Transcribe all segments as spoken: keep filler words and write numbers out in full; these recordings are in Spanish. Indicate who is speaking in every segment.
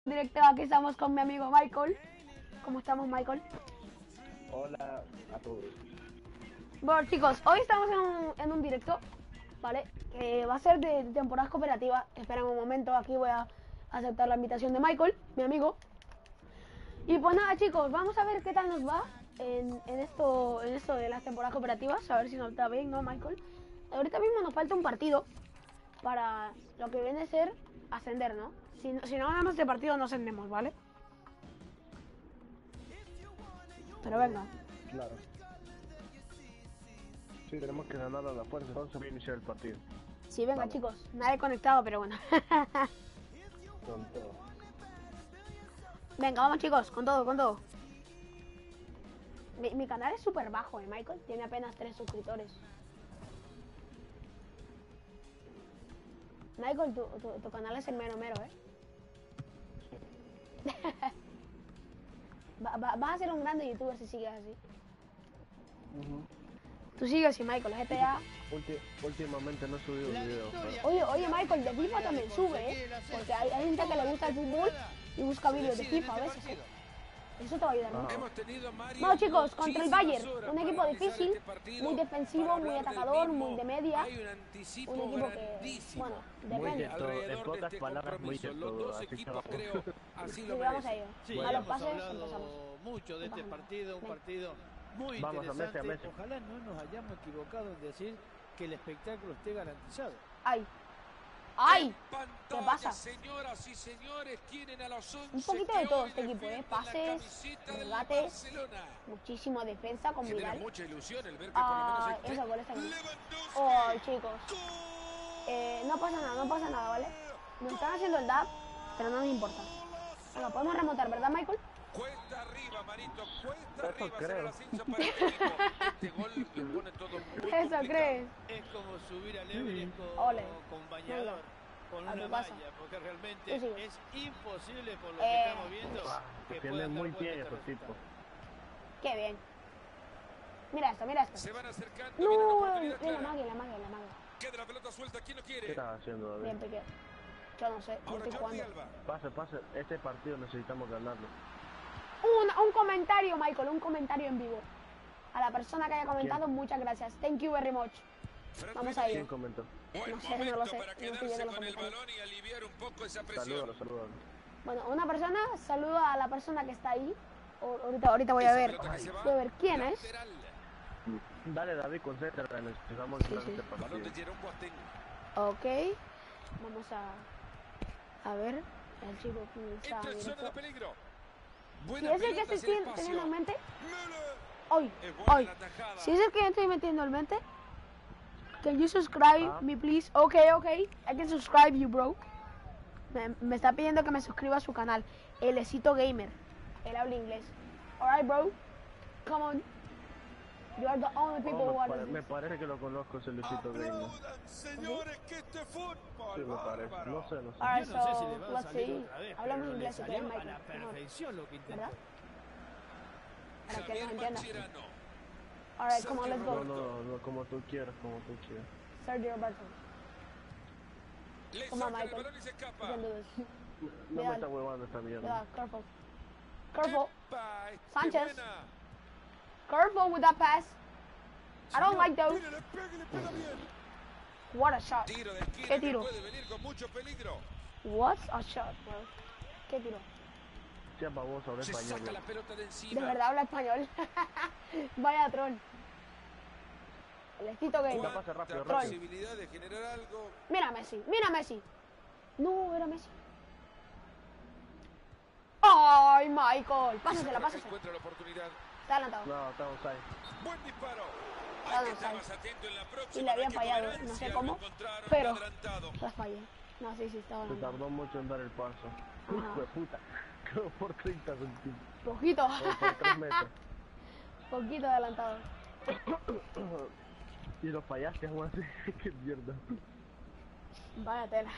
Speaker 1: Directo, aquí estamos con mi amigo Michael. ¿Cómo estamos, Michael?
Speaker 2: Hola a todos.
Speaker 1: Bueno, chicos, hoy estamos en un, en un directo, ¿vale? Que va a ser de, de temporadas cooperativas. Esperen un momento, aquí voy a aceptar la invitación de Michael, mi amigo. Y pues nada, chicos, vamos a ver qué tal nos va en, en esto en esto de las temporadas cooperativas. A ver si nos está bien, ¿no, Michael? Ahorita mismo nos falta un partido para lo que viene a ser ascender, ¿no? Si, si no ganamos este partido no ascendemos, ¿vale? Pero venga.
Speaker 2: Claro. Sí, tenemos que ganar a la fuerza, entonces voy a iniciar el partido.
Speaker 1: Sí, venga,
Speaker 2: Vamos.
Speaker 1: chicos. Nadie conectado, pero bueno.
Speaker 2: Con todo.
Speaker 1: Venga, vamos, chicos. Con todo, con todo. Mi, mi canal es súper bajo, ¿eh, Michael? Tiene apenas tres suscriptores. Michael, tu, tu, tu canal es el mero mero, ¿eh? va, va, vas a ser un grande youtuber si sigues así.
Speaker 2: Uh-huh.
Speaker 1: Tú sigues así, Michael. G T A.
Speaker 2: Ulti últimamente no he subido videos. Pero...
Speaker 1: Oye, oye, Michael, de FIFA también sube, ¿eh? Porque hay, hay gente que le gusta el fútbol y busca vídeos de FIFA a veces, ¿eh? Eso te va a ayudar mucho. Bueno, chicos, contra el Bayern, un equipo difícil, muy defensivo, muy atacador, muy de media. Un equipo que, bueno, depende.
Speaker 2: En pocas palabras, muy de todo. Así que vamos.
Speaker 1: Sí, vamos a ello.
Speaker 3: Sí,
Speaker 1: A los
Speaker 3: hemos
Speaker 1: pases
Speaker 3: hablado
Speaker 1: empezamos.
Speaker 3: mucho de este partido, un
Speaker 1: Venga.
Speaker 3: partido muy
Speaker 2: Vamos, a Messi,
Speaker 3: interesante.
Speaker 2: a Messi.
Speaker 3: Ojalá no nos hayamos equivocado en decir que el espectáculo esté garantizado.
Speaker 1: ¡Ay! ¡Ay! ¿Qué pasa?
Speaker 4: Señoras y señores, tienen a los once
Speaker 1: Un poquito de todo este equipo, ¿eh? Pases, regates, muchísima defensa con
Speaker 4: Genera
Speaker 1: Vidal.
Speaker 4: mucha ilusión el ver que por lo menos
Speaker 1: Ah,
Speaker 4: el
Speaker 1: eso, por eso. ¡Ay, chicos! Eh, no pasa nada, no pasa nada, ¿vale? Nos están haciendo el dab, pero no nos importa. Venga, podemos remontar, ¿verdad, Michael?
Speaker 4: Cuesta arriba, Marito, cuesta
Speaker 2: Eso
Speaker 4: arriba
Speaker 2: creo.
Speaker 4: será el ascenso para este equipo. Este gol le pone todo muy
Speaker 1: ¿Eso
Speaker 4: complicado.
Speaker 1: crees?
Speaker 3: Es como subir al Everest con,
Speaker 1: Ole.
Speaker 3: con bañador, con
Speaker 1: A
Speaker 3: una
Speaker 1: tu casa.
Speaker 3: malla, porque realmente
Speaker 1: Sí, sí.
Speaker 3: es imposible por lo
Speaker 1: Eh.
Speaker 3: que estamos viendo
Speaker 2: Ah,
Speaker 3: que
Speaker 2: que
Speaker 3: puedan
Speaker 2: tienen
Speaker 3: dar
Speaker 2: muy
Speaker 3: vuelta
Speaker 2: bien
Speaker 3: este
Speaker 2: esos
Speaker 3: resultado.
Speaker 2: tipos.
Speaker 1: ¡Qué bien! Mira esto, mira esto.
Speaker 4: Se van acercando, viene una
Speaker 1: ¡No!
Speaker 4: oportunidad
Speaker 1: Mira la
Speaker 4: clara.
Speaker 1: magia, la magia, la magia.
Speaker 4: Queda la pelota suelta, ¿quién lo
Speaker 2: ¿Qué
Speaker 4: quiere?
Speaker 2: estás haciendo,
Speaker 1: Bien,
Speaker 2: David?
Speaker 1: Piqué. Yo no sé, no
Speaker 4: Ahora
Speaker 1: estoy
Speaker 4: Jordi
Speaker 1: jugando.
Speaker 4: Alba.
Speaker 2: Pase, pase. Este partido necesitamos ganarlo.
Speaker 1: Un, un comentario, Michael, un comentario en vivo. A la persona que haya comentado,
Speaker 2: ¿Quién?
Speaker 1: muchas gracias. Thank you very much.
Speaker 4: Fred
Speaker 1: Vamos a
Speaker 4: Rivera.
Speaker 2: ¿Quién
Speaker 1: ello.
Speaker 2: comentó?
Speaker 4: Buen
Speaker 1: No sé, no
Speaker 4: momento
Speaker 1: lo sé,
Speaker 4: para
Speaker 1: no estoy
Speaker 4: quedarse
Speaker 1: viendo los
Speaker 4: con el
Speaker 1: comentarios.
Speaker 4: balón y aliviar un poco esa presión.
Speaker 2: Salúdalo, salúdalo.
Speaker 1: Bueno, una persona saluda a la persona que está ahí. O- ahorita, ahorita voy a
Speaker 4: Esa
Speaker 1: ver.
Speaker 4: pelota que se va.
Speaker 1: Voy a ver quién es.
Speaker 4: Lateral.
Speaker 2: Dale, David, concéntrate. Necesitamos ganar
Speaker 1: sí.
Speaker 2: este
Speaker 4: Balón de
Speaker 2: partido.
Speaker 4: Jerome Boateng.
Speaker 1: Ok. Vamos a... A ver. El chico que está
Speaker 4: Entra en zona de
Speaker 1: directo.
Speaker 4: peligro.
Speaker 1: Si
Speaker 4: Buena
Speaker 1: es el que
Speaker 4: pelota
Speaker 1: estoy
Speaker 4: hacia el
Speaker 1: teniendo teniendo en
Speaker 4: espacio.
Speaker 1: mente...
Speaker 4: Müller.
Speaker 1: ¡Ay!
Speaker 4: Es buena
Speaker 1: ¡Ay!
Speaker 4: la tajada.
Speaker 1: Si es el que estoy metiendo en mente... Can you subscribe
Speaker 2: Ah.
Speaker 1: me, please? Ok, ok. I can subscribe you, bro. Me, me está pidiendo que me suscriba a su canal. El Esito Gamer. Él habla inglés. Alright, bro. Come on. You are the only people
Speaker 2: Oh,
Speaker 1: who
Speaker 2: me,
Speaker 1: are
Speaker 2: pare-
Speaker 1: the...
Speaker 2: me parece que lo conozco, ese Luisito Gamer.
Speaker 4: Aplaudan, señores, que este fútbol
Speaker 2: Sí, me parece.
Speaker 4: bárbaro.
Speaker 2: No sé, no sé.
Speaker 1: Alright,
Speaker 3: Yo no sé si
Speaker 1: so,
Speaker 3: le va a
Speaker 1: let's
Speaker 3: salir
Speaker 1: see.
Speaker 3: otra vez,
Speaker 1: Hablamos
Speaker 3: pero le
Speaker 1: inglés si quieres,
Speaker 3: salió a
Speaker 1: Michael.
Speaker 3: la
Speaker 1: Mejor,
Speaker 3: perfección lo que intentó.
Speaker 1: ¿verdad? Para que
Speaker 4: Javier
Speaker 1: nos entienda.
Speaker 4: Mascherano.
Speaker 1: Alright, come on, let's
Speaker 2: No,
Speaker 1: go.
Speaker 2: no, no, como tú quieras, como tú quieras.
Speaker 1: Sergio Roberto.
Speaker 4: Le
Speaker 1: Come on,
Speaker 4: saca el
Speaker 1: Michael.
Speaker 4: balón y se
Speaker 1: You
Speaker 4: escapa.
Speaker 1: can do this.
Speaker 2: No me
Speaker 1: Vidal.
Speaker 2: está huevando esta mierda.
Speaker 1: Yeah, careful. Careful.
Speaker 4: Epa, qué
Speaker 1: Sánchez.
Speaker 4: buena.
Speaker 1: Careful with that pass. I don't like those.
Speaker 4: Mire, le pega y le pega bien.
Speaker 1: What a shot.
Speaker 4: Tiro de esquina
Speaker 1: ¿Qué
Speaker 4: que
Speaker 1: tiro?
Speaker 4: puede venir con mucho peligro.
Speaker 1: What a shot, bro. ¿Qué tiro?
Speaker 2: Sea baboso, habla
Speaker 4: Se
Speaker 2: español.
Speaker 4: saca la
Speaker 2: güey.
Speaker 4: pelota de
Speaker 1: De
Speaker 4: encima.
Speaker 1: verdad habla español. Vaya troll. El Esito Gamer.
Speaker 2: Ya pasa rápido,
Speaker 4: Cuánta
Speaker 2: rápido.
Speaker 4: posibilidad de generar algo.
Speaker 1: Mira a Messi, mira a Messi. No, era Messi. ¡Ay, Michael! Pásasela,
Speaker 4: Ahora que
Speaker 1: pásasela.
Speaker 4: encuentra la oportunidad.
Speaker 1: Está adelantado.
Speaker 2: No, estamos ahí.
Speaker 4: Buen disparo.
Speaker 1: Ah,
Speaker 4: Hay que
Speaker 1: no,
Speaker 4: estar
Speaker 1: sabe.
Speaker 4: más atento en la
Speaker 1: Y
Speaker 4: próxima.
Speaker 1: le había
Speaker 4: no hay que
Speaker 1: fallado,
Speaker 4: comer
Speaker 1: no sé
Speaker 4: ansia,
Speaker 1: cómo,
Speaker 4: lo encontraron
Speaker 1: pero
Speaker 4: adelantado.
Speaker 1: la fallé. No, sí, sí, estaba
Speaker 2: Se
Speaker 1: adelantado.
Speaker 2: tardó mucho en dar el paso.
Speaker 1: Ajá.
Speaker 2: Hijo de puta. Creo por treinta centímetros.
Speaker 1: Poquito.
Speaker 2: O por tres metros.
Speaker 1: Poquito adelantado.
Speaker 2: Y lo fallaste, aún así. Qué mierda.
Speaker 1: Vaya tela.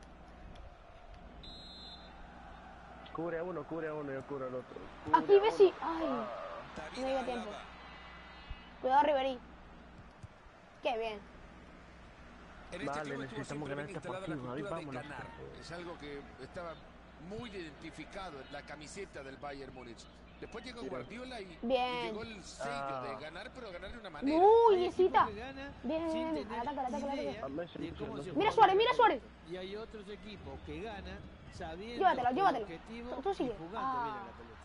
Speaker 2: Cubre a uno, cubre a uno y yo cubro al otro. Cubre
Speaker 1: Aquí
Speaker 2: a
Speaker 1: Messi.
Speaker 2: uno.
Speaker 1: Ay,
Speaker 4: David
Speaker 1: no dio tiempo.
Speaker 4: Alaba.
Speaker 1: Cuidado, Ribery. Qué bien.
Speaker 4: En este
Speaker 2: Vale,
Speaker 4: club estuvo
Speaker 2: necesitamos
Speaker 4: siempre
Speaker 2: ganar
Speaker 4: bien
Speaker 2: este
Speaker 4: instalada la
Speaker 2: partido, David,
Speaker 4: cultura de
Speaker 2: vámonos.
Speaker 4: ganar. Es algo que estaba muy identificado en la camiseta del Bayern Múnich. Después llegó Guardiola y,
Speaker 1: Bien.
Speaker 4: y llegó el sello
Speaker 2: Ah.
Speaker 4: de ganar, pero ganar de una manera.
Speaker 1: Uy,
Speaker 3: Hay equipos
Speaker 1: Yesita.
Speaker 3: que ganan
Speaker 1: Bien,
Speaker 3: sin
Speaker 1: bien,
Speaker 3: tener
Speaker 1: al ataque, al ataque, al ataque.
Speaker 3: idea
Speaker 2: A Messi
Speaker 3: de
Speaker 2: no
Speaker 3: cómo
Speaker 2: sé,
Speaker 3: se
Speaker 2: no
Speaker 1: Mira
Speaker 3: juega
Speaker 1: Suárez,
Speaker 3: la
Speaker 1: mira
Speaker 3: pelota.
Speaker 1: Suárez.
Speaker 3: Y hay otros equipos que ganan sabiendo
Speaker 1: Llévatelo,
Speaker 3: el
Speaker 1: llévatelo.
Speaker 3: objetivo
Speaker 1: Tú- tú sigue.
Speaker 3: y jugando
Speaker 1: Ah.
Speaker 3: bien a la pelota.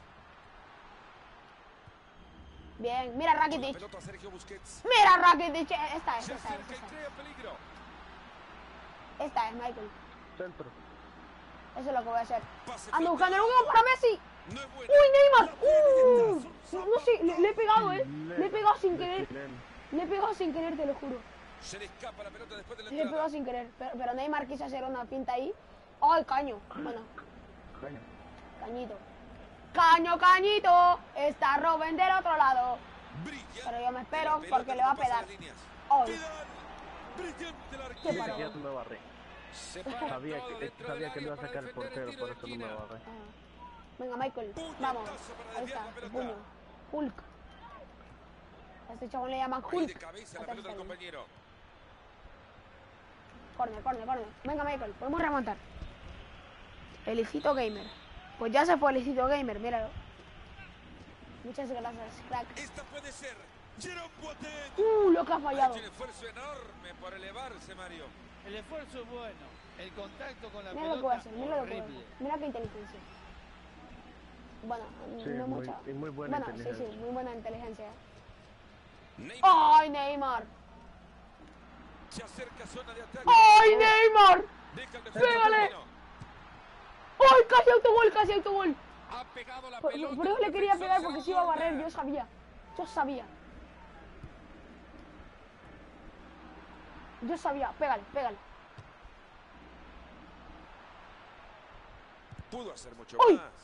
Speaker 1: Bien, mira
Speaker 4: Con la
Speaker 1: Rakitic.
Speaker 4: pelota Sergio Busquets.
Speaker 1: Mira Rakitic. Esta es,
Speaker 4: Se
Speaker 1: esta es,
Speaker 4: acerca y
Speaker 1: esta
Speaker 4: crea peligro.
Speaker 1: es. Esta es, Michael.
Speaker 2: Centro.
Speaker 1: Eso es lo que voy a hacer.
Speaker 4: Pase
Speaker 1: Ando
Speaker 4: filtrado.
Speaker 1: buscando el huevo para Messi.
Speaker 4: No es buena.
Speaker 1: ¡Uy, Neymar! ¡Uh! No, no sé, le, le he pegado, eh.
Speaker 2: Le-
Speaker 1: Le he pegado sin
Speaker 2: le
Speaker 1: querer.
Speaker 2: tienen.
Speaker 1: Le he pegado sin querer, te lo juro.
Speaker 4: Se le escapa la pelota después de la
Speaker 1: Le he pegado
Speaker 4: entrada.
Speaker 1: sin querer. Pero, pero Neymar quiso hacer una pinta ahí. ¡Ay, caño! Bueno,
Speaker 2: Caño.
Speaker 1: cañito. ¡Caño, cañito! Está Robben del otro lado.
Speaker 4: Brilla.
Speaker 1: Pero yo me
Speaker 4: La
Speaker 1: espero
Speaker 4: pelota
Speaker 1: porque le va a
Speaker 4: no pasa
Speaker 1: pegar.
Speaker 4: las líneas.
Speaker 1: ¡Ay!
Speaker 4: Vidal. Brillante el
Speaker 1: Qué
Speaker 4: arquero.
Speaker 1: parado.
Speaker 2: Ya me barré.
Speaker 4: Se para
Speaker 2: Sabía
Speaker 4: todo
Speaker 2: que,
Speaker 4: dentro
Speaker 2: sabía
Speaker 4: del
Speaker 2: que me iba a
Speaker 4: área
Speaker 2: sacar el
Speaker 4: para defender
Speaker 2: portero,
Speaker 4: tiro
Speaker 2: por
Speaker 4: de
Speaker 2: eso no me
Speaker 4: esquina.
Speaker 2: barré.
Speaker 1: Ah. Venga, Michael.
Speaker 4: Puñetazo
Speaker 1: Vamos.
Speaker 4: para
Speaker 1: Ahí
Speaker 4: desviar
Speaker 1: está,
Speaker 4: la
Speaker 1: el
Speaker 4: pelota.
Speaker 1: puño. Hulk. A este chabón le llaman
Speaker 4: Ahí de
Speaker 1: Hulk.
Speaker 4: cabeza la
Speaker 1: Atrás
Speaker 4: pelota del
Speaker 1: está.
Speaker 4: compañero.
Speaker 1: Corner, corner, corner. Venga, Michael, podemos remontar. Elicito Gamer. Pues ya se fue Elicito Gamer, míralo. Muchas gracias, crack.
Speaker 4: Esta puede ser. Jerome Boateng.
Speaker 1: Uh, lo que ha
Speaker 4: Ha
Speaker 1: fallado.
Speaker 4: hecho un esfuerzo enorme por elevarse, Mario.
Speaker 3: El esfuerzo es bueno. El contacto con la
Speaker 1: Mira lo que voy a
Speaker 3: pelota
Speaker 1: hacer, mira lo que voy a
Speaker 3: horrible.
Speaker 1: hacer. Mira qué inteligencia. Bueno,
Speaker 2: Sí,
Speaker 1: no
Speaker 2: muy-
Speaker 1: mucha.
Speaker 2: y muy buena
Speaker 1: bueno, sí, sí,
Speaker 2: inteligencia.
Speaker 1: muy buena inteligencia.
Speaker 4: Neymar
Speaker 1: ¡Ay, Neymar!
Speaker 4: se acerca a zona de ataque.
Speaker 1: ¡Ay, Neymar!
Speaker 4: Deja el defensa
Speaker 1: ¡Pégale!
Speaker 4: argentino.
Speaker 1: ¡Ay, casi autogol, casi autogol!
Speaker 4: Ha pegado la
Speaker 1: Por,
Speaker 4: pelota.
Speaker 1: por eso le
Speaker 4: el
Speaker 1: quería
Speaker 4: defensor
Speaker 1: pegar
Speaker 4: se
Speaker 1: porque
Speaker 4: la
Speaker 1: se iba a
Speaker 4: guarda.
Speaker 1: barrer, yo sabía. Yo sabía. Yo sabía, pégale, pégale.
Speaker 4: Pudo hacer mucho
Speaker 1: ¡Uy!
Speaker 4: más.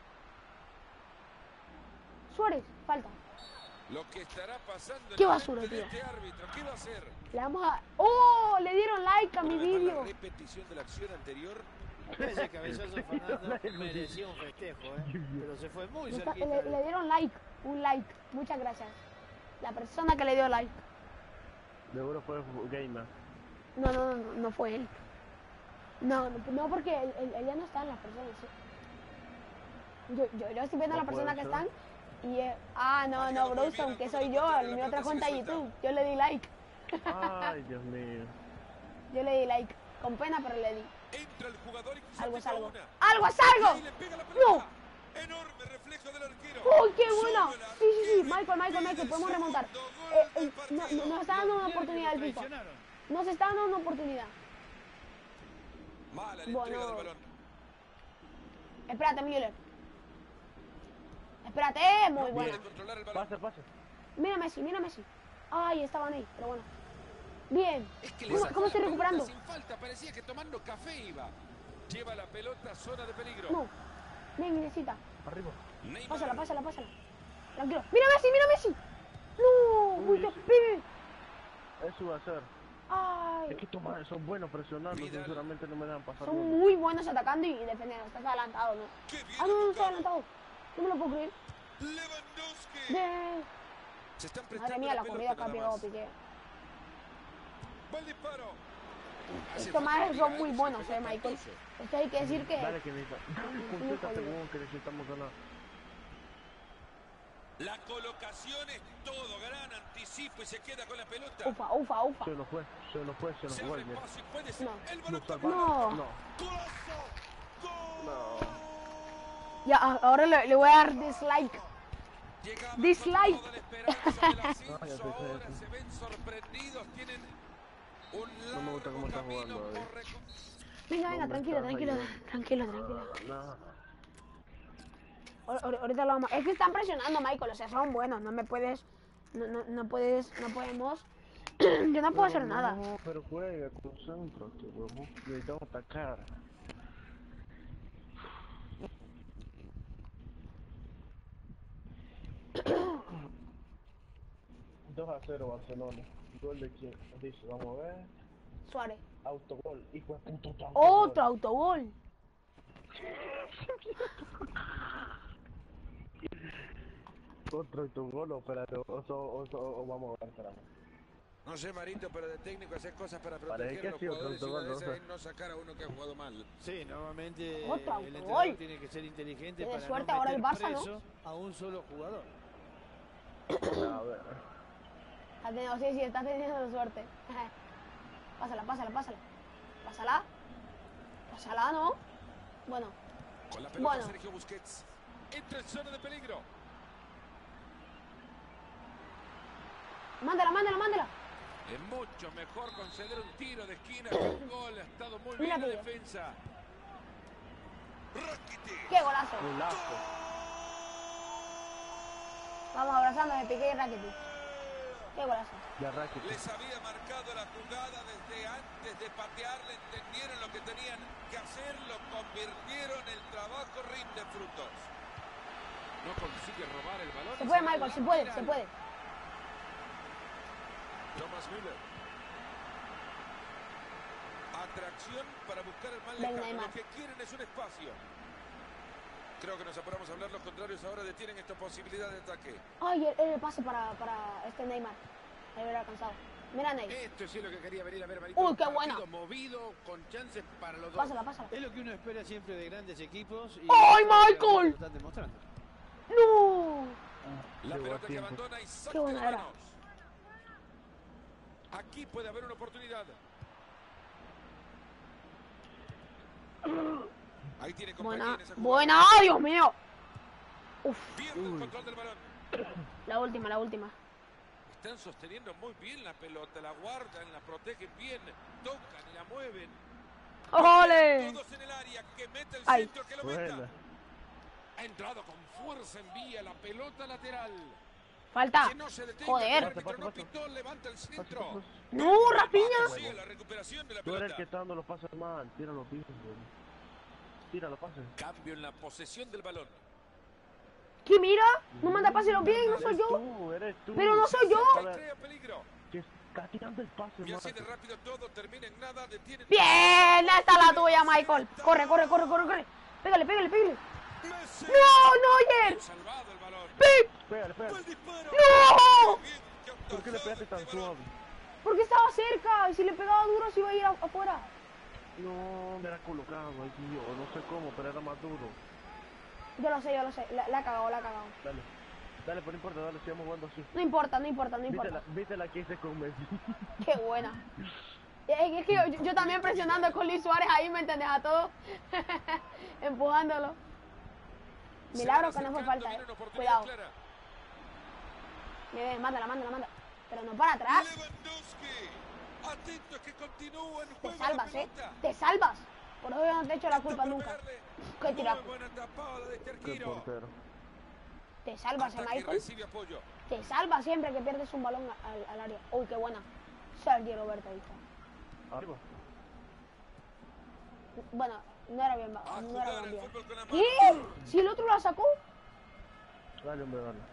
Speaker 1: Suárez, falta.
Speaker 4: Lo que estará pasando en
Speaker 1: Qué
Speaker 4: la
Speaker 1: basura,
Speaker 4: mente de
Speaker 1: tío.
Speaker 4: este árbitro. ¿Qué va a hacer?
Speaker 1: Le vamos a... ¡Oh! Le dieron like a mi
Speaker 4: Una vez más
Speaker 1: vídeo.
Speaker 4: La repetición de la acción anterior.
Speaker 3: Ese cabezazo Fernando merecía un festejo, ¿eh? Pero se fue muy
Speaker 1: Le, está-
Speaker 3: cerquita.
Speaker 1: le- le dieron like, un like. Muchas gracias. La persona que le dio like.
Speaker 2: Seguro fue Gamer.
Speaker 1: No, no, no, no, no fue él. No, no, no, porque él, él- él ya no está en las personas. ¿sí? Yo, yo, yo estoy viendo a las
Speaker 2: No
Speaker 1: personas
Speaker 2: puede
Speaker 1: que
Speaker 2: ser.
Speaker 1: están y... eh, ah, no, no, Browson, que soy yo, en mi otra cuenta de YouTube. Yo le di like.
Speaker 2: Ay, Dios mío.
Speaker 1: Yo le di like. Con pena, pero le di.
Speaker 4: Entra el jugador y quizá
Speaker 1: Algo es
Speaker 4: pica
Speaker 1: algo.
Speaker 4: una.
Speaker 1: ¡Algo es
Speaker 4: Y
Speaker 1: algo!
Speaker 4: ahí le pega la pelota.
Speaker 1: ¡No!
Speaker 4: Enorme reflejo del arquero.
Speaker 1: ¡Uy, qué bueno!
Speaker 4: Solo el
Speaker 1: Sí, sí, sí,
Speaker 4: arquero
Speaker 1: Michael, Michael,
Speaker 4: impide
Speaker 1: Michael,
Speaker 4: el
Speaker 1: podemos remontar.
Speaker 4: segundo gol
Speaker 1: Eh,
Speaker 4: del
Speaker 1: eh, no,
Speaker 4: partido.
Speaker 1: no- nos está dando una
Speaker 3: Los
Speaker 1: oportunidad el
Speaker 3: nervios
Speaker 1: FIFA.
Speaker 3: traicionaron.
Speaker 1: Nos está dando una oportunidad.
Speaker 4: Mala la
Speaker 1: Bueno.
Speaker 4: entrega del balón.
Speaker 1: Espérate, Müller. Espérate, muy
Speaker 4: No
Speaker 1: buena.
Speaker 4: puede controlar el balón.
Speaker 2: Pase, pase.
Speaker 1: Mira Messi, mira Messi. Ay, estaban ahí, pero bueno. Bien.
Speaker 4: Es que le
Speaker 1: ¿Cómo,
Speaker 4: sacó
Speaker 1: cómo
Speaker 4: la
Speaker 1: estoy
Speaker 4: pelota
Speaker 1: recuperando?
Speaker 4: sin falta, parecía que tomando café iba. Lleva la pelota a zona de peligro.
Speaker 1: No. Bien, Inesita.
Speaker 2: Arriba.
Speaker 4: Neymar.
Speaker 1: Pásala, pásala, pásala. Tranquilo. ¡Mira Messi, mira Messi! ¡No!
Speaker 2: Uy,
Speaker 1: ¡Uy, qué
Speaker 2: ese-
Speaker 1: pibe!
Speaker 2: Eso va a ser.
Speaker 1: ¡Ay!
Speaker 2: Es que toma, son buenos presionando,
Speaker 4: Vidal.
Speaker 2: sinceramente no me dejan pasar
Speaker 1: Son
Speaker 2: uno.
Speaker 1: muy buenos atacando y defendiendo. Estás adelantado, ¿no?
Speaker 4: Qué bien
Speaker 1: Ah, no, no, está
Speaker 4: educado.
Speaker 1: adelantado. No me lo puedo creer.
Speaker 4: Lewandowski.
Speaker 1: Bien.
Speaker 4: Se están
Speaker 1: Madre
Speaker 4: prestando
Speaker 1: mía, la
Speaker 4: pelota
Speaker 1: comida que ha
Speaker 4: nada
Speaker 1: pegado
Speaker 4: más.
Speaker 1: Piqué.
Speaker 4: Va el disparo. Hace
Speaker 1: Estos manes
Speaker 4: falta
Speaker 1: son
Speaker 4: liga,
Speaker 1: muy
Speaker 4: se
Speaker 1: buenos,
Speaker 4: pegó
Speaker 1: eh, Michael.
Speaker 4: espantoso.
Speaker 1: Esto hay que decir que...
Speaker 2: Dale que necesita. Concéntrate, huevón, que necesitamos ganar.
Speaker 4: La colocación es todo, gran anticipo y se queda con la pelota.
Speaker 1: Ufa, ufa, ufa.
Speaker 2: Se nos fue, se nos fue, se nos
Speaker 4: Se
Speaker 2: fue.
Speaker 4: abre
Speaker 2: mira.
Speaker 4: paso y puede ser.
Speaker 1: No.
Speaker 4: El balón
Speaker 2: Nos
Speaker 4: está
Speaker 2: salvamos.
Speaker 1: No.
Speaker 2: No.
Speaker 4: ¡Golazo! ¡Gol!
Speaker 1: Ya, a- ahora le, le voy a dar dislike.
Speaker 4: Llegaba
Speaker 1: Dislike.
Speaker 4: con toda la esperanza del ascenso,
Speaker 2: Ah, ya te
Speaker 4: ahora
Speaker 2: sé.
Speaker 4: se ven sorprendidos, tienen un
Speaker 2: No me gusta
Speaker 4: largo
Speaker 2: cómo está
Speaker 4: camino
Speaker 2: jugando,
Speaker 4: por
Speaker 2: eh.
Speaker 4: recon-
Speaker 1: Venga, venga,
Speaker 2: No,
Speaker 1: tranquilo,
Speaker 2: me
Speaker 1: tranquilo,
Speaker 2: estás
Speaker 1: tranquilo, tranquilo.
Speaker 2: No.
Speaker 1: Ahor- ahor- Ahorita lo vamos. Es que están presionando, Michael. O sea, son buenos. No me puedes. No, no, no puedes. No podemos. Yo no puedo hacer nada.
Speaker 2: No, pero juega, concéntrate, huevón. Necesitamos atacar. dos a cero Barcelona. Gol de quién? Dice, vamos a ver.
Speaker 1: Suárez.
Speaker 2: Autogol. Hijo de puto autogol.
Speaker 1: Otro autogol.
Speaker 2: Otro autogol, o espérate, o, o, o, o, o vamos a ver, espérame.
Speaker 4: No sé, Marito, pero de técnico hacer cosas para
Speaker 2: Parece
Speaker 4: proteger
Speaker 2: que
Speaker 4: a los
Speaker 2: ha sido
Speaker 4: jugadores y
Speaker 2: pronto
Speaker 4: una de
Speaker 2: gol,
Speaker 4: esas
Speaker 2: ¿no?
Speaker 4: es no sacar a uno que ha jugado mal.
Speaker 3: Sí, normalmente
Speaker 1: Otra
Speaker 3: el
Speaker 1: gol.
Speaker 3: entrenador tiene que ser inteligente
Speaker 1: Tiene
Speaker 3: para
Speaker 1: suerte
Speaker 3: no
Speaker 1: ahora el
Speaker 3: meter
Speaker 1: Barça, ¿no?
Speaker 3: preso a un solo jugador.
Speaker 2: A ver.
Speaker 1: Ha tenido, sí, sí, está teniendo suerte. Pásala, pásala, pásala. Pásala. Pásala, ¿no? Bueno.
Speaker 4: Con la pelota
Speaker 1: Bueno.
Speaker 4: Sergio Busquets. Entra en zona de peligro.
Speaker 1: Mándala, mándala, mándala.
Speaker 4: Es mucho mejor conceder un tiro de esquina que un gol. Ha estado muy
Speaker 1: Mira,
Speaker 4: bien la
Speaker 1: tío.
Speaker 4: defensa. Rakitic.
Speaker 1: ¡Qué golazo!
Speaker 2: Golazo.
Speaker 1: Vamos abrazando de Piqué y Rakitic. ¡Qué golazo!
Speaker 2: Ya Rakitic.
Speaker 4: Les había marcado la jugada desde antes de patearle. Entendieron lo que tenían que hacer. Lo convirtieron. El trabajo rinde frutos. No consigue robar el balón.
Speaker 1: Se puede, Michael, se puede, se puede.
Speaker 4: Thomas Müller. Atracción para buscar el mal
Speaker 1: Ven,
Speaker 4: lejano.
Speaker 1: Neymar.
Speaker 4: Lo que quieren es un espacio. Creo que nos apuramos a hablar. Los contrarios ahora detienen esta posibilidad de ataque.
Speaker 1: Ay, el, el pase para, para este Neymar. Me hubiera alcanzado. Mira, Ney.
Speaker 4: Esto sí es lo que quería venir a ver, Marito.
Speaker 1: Uy, qué
Speaker 4: Un partido
Speaker 1: buena.
Speaker 4: movido, con chances para los dos.
Speaker 1: Pásala, pásala.
Speaker 3: Es lo que uno espera siempre de grandes equipos. Y
Speaker 1: ¡Ay,
Speaker 3: lo
Speaker 1: Michael!
Speaker 3: están demostrando.
Speaker 1: ¡No!
Speaker 4: La
Speaker 2: Qué
Speaker 4: pelota
Speaker 2: buen
Speaker 4: que
Speaker 2: tiempo.
Speaker 4: abandona y saca
Speaker 1: Qué buena
Speaker 4: de
Speaker 1: era.
Speaker 4: manos. Aquí puede haber una oportunidad. Ahí tiene compañía
Speaker 1: Buena,
Speaker 4: en esa jugada.
Speaker 1: buena, Dios mío. Uf,
Speaker 4: Pierde el control del balón.
Speaker 1: la última, la última.
Speaker 4: Están sosteniendo muy bien la pelota, la guardan, la protegen bien, tocan y la mueven.
Speaker 1: ¡Ole!
Speaker 4: Todos en el área, que mete el
Speaker 1: Ay.
Speaker 4: centro, que lo meta.
Speaker 2: Buena.
Speaker 4: Ha entrado con fuerza, envía la pelota lateral.
Speaker 1: Falta.
Speaker 4: Que no se detenga,
Speaker 1: Joder.
Speaker 4: el árbitro
Speaker 2: Pasa,
Speaker 4: no
Speaker 2: pasa,
Speaker 4: pitó, levanta el centro.
Speaker 1: ¡No, Rafinha!
Speaker 4: Sigue la recuperación de la
Speaker 2: Tú eres el
Speaker 4: pelota.
Speaker 2: que está dando los pases mal. Tíralo bien, güey. Tíralo, pases.
Speaker 4: Cambio en la posesión del balón.
Speaker 1: ¿Qué mira? No manda pase los pies, no soy
Speaker 2: Eres
Speaker 1: yo.
Speaker 2: tú, eres tú.
Speaker 1: Pero no soy yo.
Speaker 2: A ver,
Speaker 4: Crea peligro.
Speaker 2: que está tirando el pase
Speaker 4: Y
Speaker 2: mal.
Speaker 4: así de rápido todo termina en nada. Detiene.
Speaker 1: Bien, esta es la tuya, Michael. Corre, corre, corre, corre, corre. Pégale, pégale, pégale.
Speaker 4: Messi.
Speaker 1: ¡No, Neuer!
Speaker 4: Salvado el balón.
Speaker 1: ¡Pip!
Speaker 2: Pégale, pégale.
Speaker 4: Buen disparo.
Speaker 1: ¡No!
Speaker 4: Bien, qué
Speaker 2: ¿Por qué le
Speaker 4: atajado
Speaker 2: pegaste tan
Speaker 4: este balón.
Speaker 2: suave?
Speaker 1: Porque estaba cerca y si le pegaba duro se iba a ir a- afuera.
Speaker 2: No, me era colocado allí, o no sé cómo, pero era más duro.
Speaker 1: Yo lo sé, yo lo sé. La, la ha cagado, la ha cagado.
Speaker 2: Dale. Dale, pero no importa, dale, sigamos jugando así.
Speaker 1: No importa, no importa, no
Speaker 2: ¿Viste
Speaker 1: importa.
Speaker 2: la, ¿Viste la que hice con Messi?
Speaker 1: Qué buena. Es es que yo, yo también presionando con Luis Suárez ahí, ¿me entendés? A todos empujándolo. Milagro que no fue falta, eh. Cuidado. Bien, mándala, mándala, mándala. Pero no para atrás.
Speaker 4: Lewandowski. Atento, es que continúa en
Speaker 1: Te
Speaker 4: juego
Speaker 1: salvas,
Speaker 4: la
Speaker 1: eh.
Speaker 4: pelota.
Speaker 1: Te salvas. Por eso yo no te echo la
Speaker 4: Esto
Speaker 1: culpa
Speaker 4: por
Speaker 1: nunca.
Speaker 4: pegarle.
Speaker 1: Qué
Speaker 4: Muy
Speaker 1: tiraco.
Speaker 4: buena tapada de este
Speaker 2: Qué
Speaker 4: arquero.
Speaker 2: portero.
Speaker 1: Te salvas, eh,
Speaker 4: Ataque y
Speaker 1: Michael.
Speaker 4: recibe apoyo.
Speaker 1: Te salvas siempre que pierdes un balón al, al área. Uy, qué buena. Sergio Roberto, ahí está.
Speaker 2: Arriba.
Speaker 1: Bueno, no era bien,
Speaker 4: A
Speaker 1: no era
Speaker 4: jugar
Speaker 1: bien.
Speaker 4: el
Speaker 1: bien.
Speaker 4: fútbol con la
Speaker 1: ¿Qué?
Speaker 4: mano.
Speaker 1: Si el otro la sacó.
Speaker 2: Dale, hombre, dale.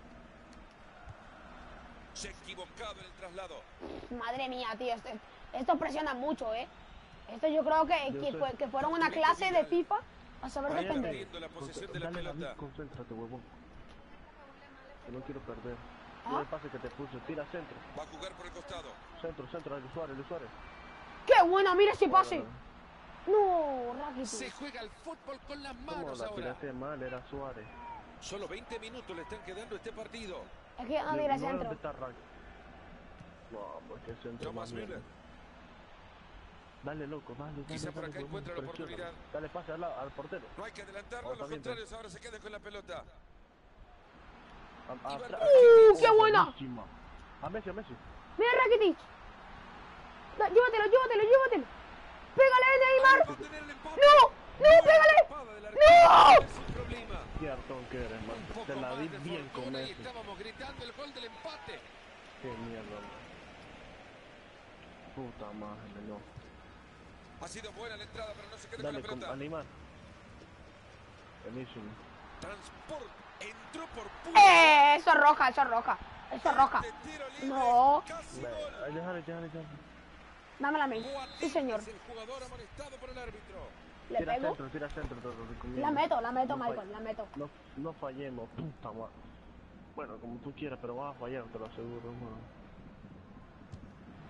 Speaker 4: Se ha equivocado en el traslado.
Speaker 1: Madre mía, tío. Esto, esto presiona mucho, ¿eh? Esto yo creo que,
Speaker 2: Yo
Speaker 1: que,
Speaker 2: sé.
Speaker 1: fue- que fueron una clase de FIFA a saber
Speaker 2: Váyate.
Speaker 1: defender.
Speaker 4: Perdiendo la posesión de la
Speaker 2: Dale, David,
Speaker 4: pelota.
Speaker 2: concéntrate, huevón. Que no quiero perder.
Speaker 1: ¿Ah?
Speaker 2: Mira el pase que te puse, tira centro.
Speaker 4: Va a jugar por el costado.
Speaker 2: Centro, centro, Luis Suárez, Luis Suárez.
Speaker 1: ¡Qué buena! ¡Mira ese pase! No,
Speaker 4: Se
Speaker 1: Rakitic.
Speaker 4: juega el fútbol con las
Speaker 2: ¿Cómo
Speaker 4: manos
Speaker 2: la
Speaker 4: ahora.
Speaker 2: tiraste mal? Era Suárez.
Speaker 4: Solo veinte minutos le están quedando a este partido.
Speaker 1: Es que ya no tira
Speaker 2: No, ¿dónde
Speaker 1: centro.
Speaker 2: está Rakitic? No, pues que centro
Speaker 4: Thomas
Speaker 2: más mierda.
Speaker 4: Müller.
Speaker 2: Dale, loco, dale, dale.
Speaker 4: Quizá por
Speaker 2: dale,
Speaker 4: acá
Speaker 2: huevón,
Speaker 4: encuentra la
Speaker 2: presiónalo.
Speaker 4: oportunidad.
Speaker 2: Dale, pase al, al portero.
Speaker 4: No hay que adelantarlo,
Speaker 2: Oh,
Speaker 4: los
Speaker 2: también,
Speaker 4: contrarios ahora se quedan con la pelota.
Speaker 2: A,
Speaker 4: Iván
Speaker 2: atrás.
Speaker 1: ¡Uh, qué buena!
Speaker 2: Buenísima. A Messi, a Messi.
Speaker 1: ¡Mira Rakitic! Da- Llévatelo, llévatelo, llévatelo. ¡Pégale, Neymar!
Speaker 4: Va a tener el empate.
Speaker 1: ¡No! ¡No, pégale!
Speaker 4: Tapada del
Speaker 1: ¡No!
Speaker 4: arquero, sin problema.
Speaker 2: Qué hartón que eres,
Speaker 4: Un
Speaker 2: man.
Speaker 4: poco
Speaker 2: Te la
Speaker 4: más
Speaker 2: di
Speaker 4: de
Speaker 2: bien con
Speaker 4: fortuna y
Speaker 2: Messi.
Speaker 4: estábamos gritando el gol del empate.
Speaker 2: Qué mierda, man. Puta madre, no.
Speaker 4: Ha sido buena la entrada, pero no se queda
Speaker 2: Dale,
Speaker 4: con la
Speaker 2: con
Speaker 4: pelota.
Speaker 2: animar. Buenísimo.
Speaker 4: Transport. Entró por puro.
Speaker 1: ¡Eh! Eso es roja, eso es roja. Eso es roja.
Speaker 4: De tiro libre,
Speaker 1: No.
Speaker 4: casi
Speaker 2: Ve,
Speaker 4: gol.
Speaker 2: ay, déjale, déjale, déjale.
Speaker 1: Dámela a mí.
Speaker 4: Guadix
Speaker 1: Sí, señor.
Speaker 4: es el jugador amonestado por el árbitro.
Speaker 1: ¿Le
Speaker 2: Tira
Speaker 1: pego?
Speaker 2: centro, tira centro, te lo recomiendo.
Speaker 1: La meto, la meto,
Speaker 2: No
Speaker 1: Michael,
Speaker 2: fall-
Speaker 1: la meto.
Speaker 2: No, no fallemos, puta madre. Bueno, como tú quieras, pero vas a fallar, te lo aseguro, man.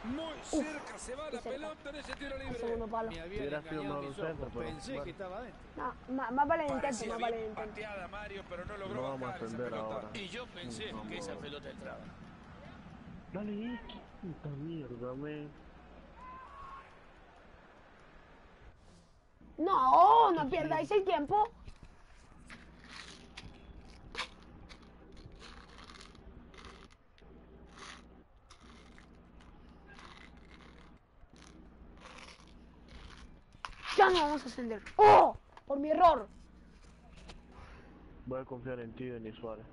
Speaker 4: Muy cerca se va
Speaker 1: muy
Speaker 4: la
Speaker 1: cerca.
Speaker 4: pelota en ese tiro
Speaker 1: Al
Speaker 4: libre.
Speaker 1: segundo palo.
Speaker 3: Me habían
Speaker 2: Hubiera sido
Speaker 3: engañado
Speaker 2: más
Speaker 3: mis
Speaker 2: centro,
Speaker 3: ojos.
Speaker 2: pero
Speaker 3: Pensé
Speaker 2: bueno.
Speaker 3: que estaba adentro.
Speaker 1: No, más, más vale el intento,
Speaker 4: Parecía
Speaker 1: más vale el
Speaker 4: bien
Speaker 1: intento.
Speaker 4: pateada Mario, pero no
Speaker 2: No
Speaker 4: logró
Speaker 2: vamos a
Speaker 4: bajar esa
Speaker 2: ascender
Speaker 4: pelota.
Speaker 2: ahora.
Speaker 3: Y yo pensé
Speaker 2: Vamos.
Speaker 3: que esa pelota entraba.
Speaker 2: Dale, X, puta mierda, me.
Speaker 1: No, no pierdáis el tiempo. Ya no vamos a ascender. ¡Oh! Por mi error.
Speaker 2: Voy a confiar en ti, Denis Suárez.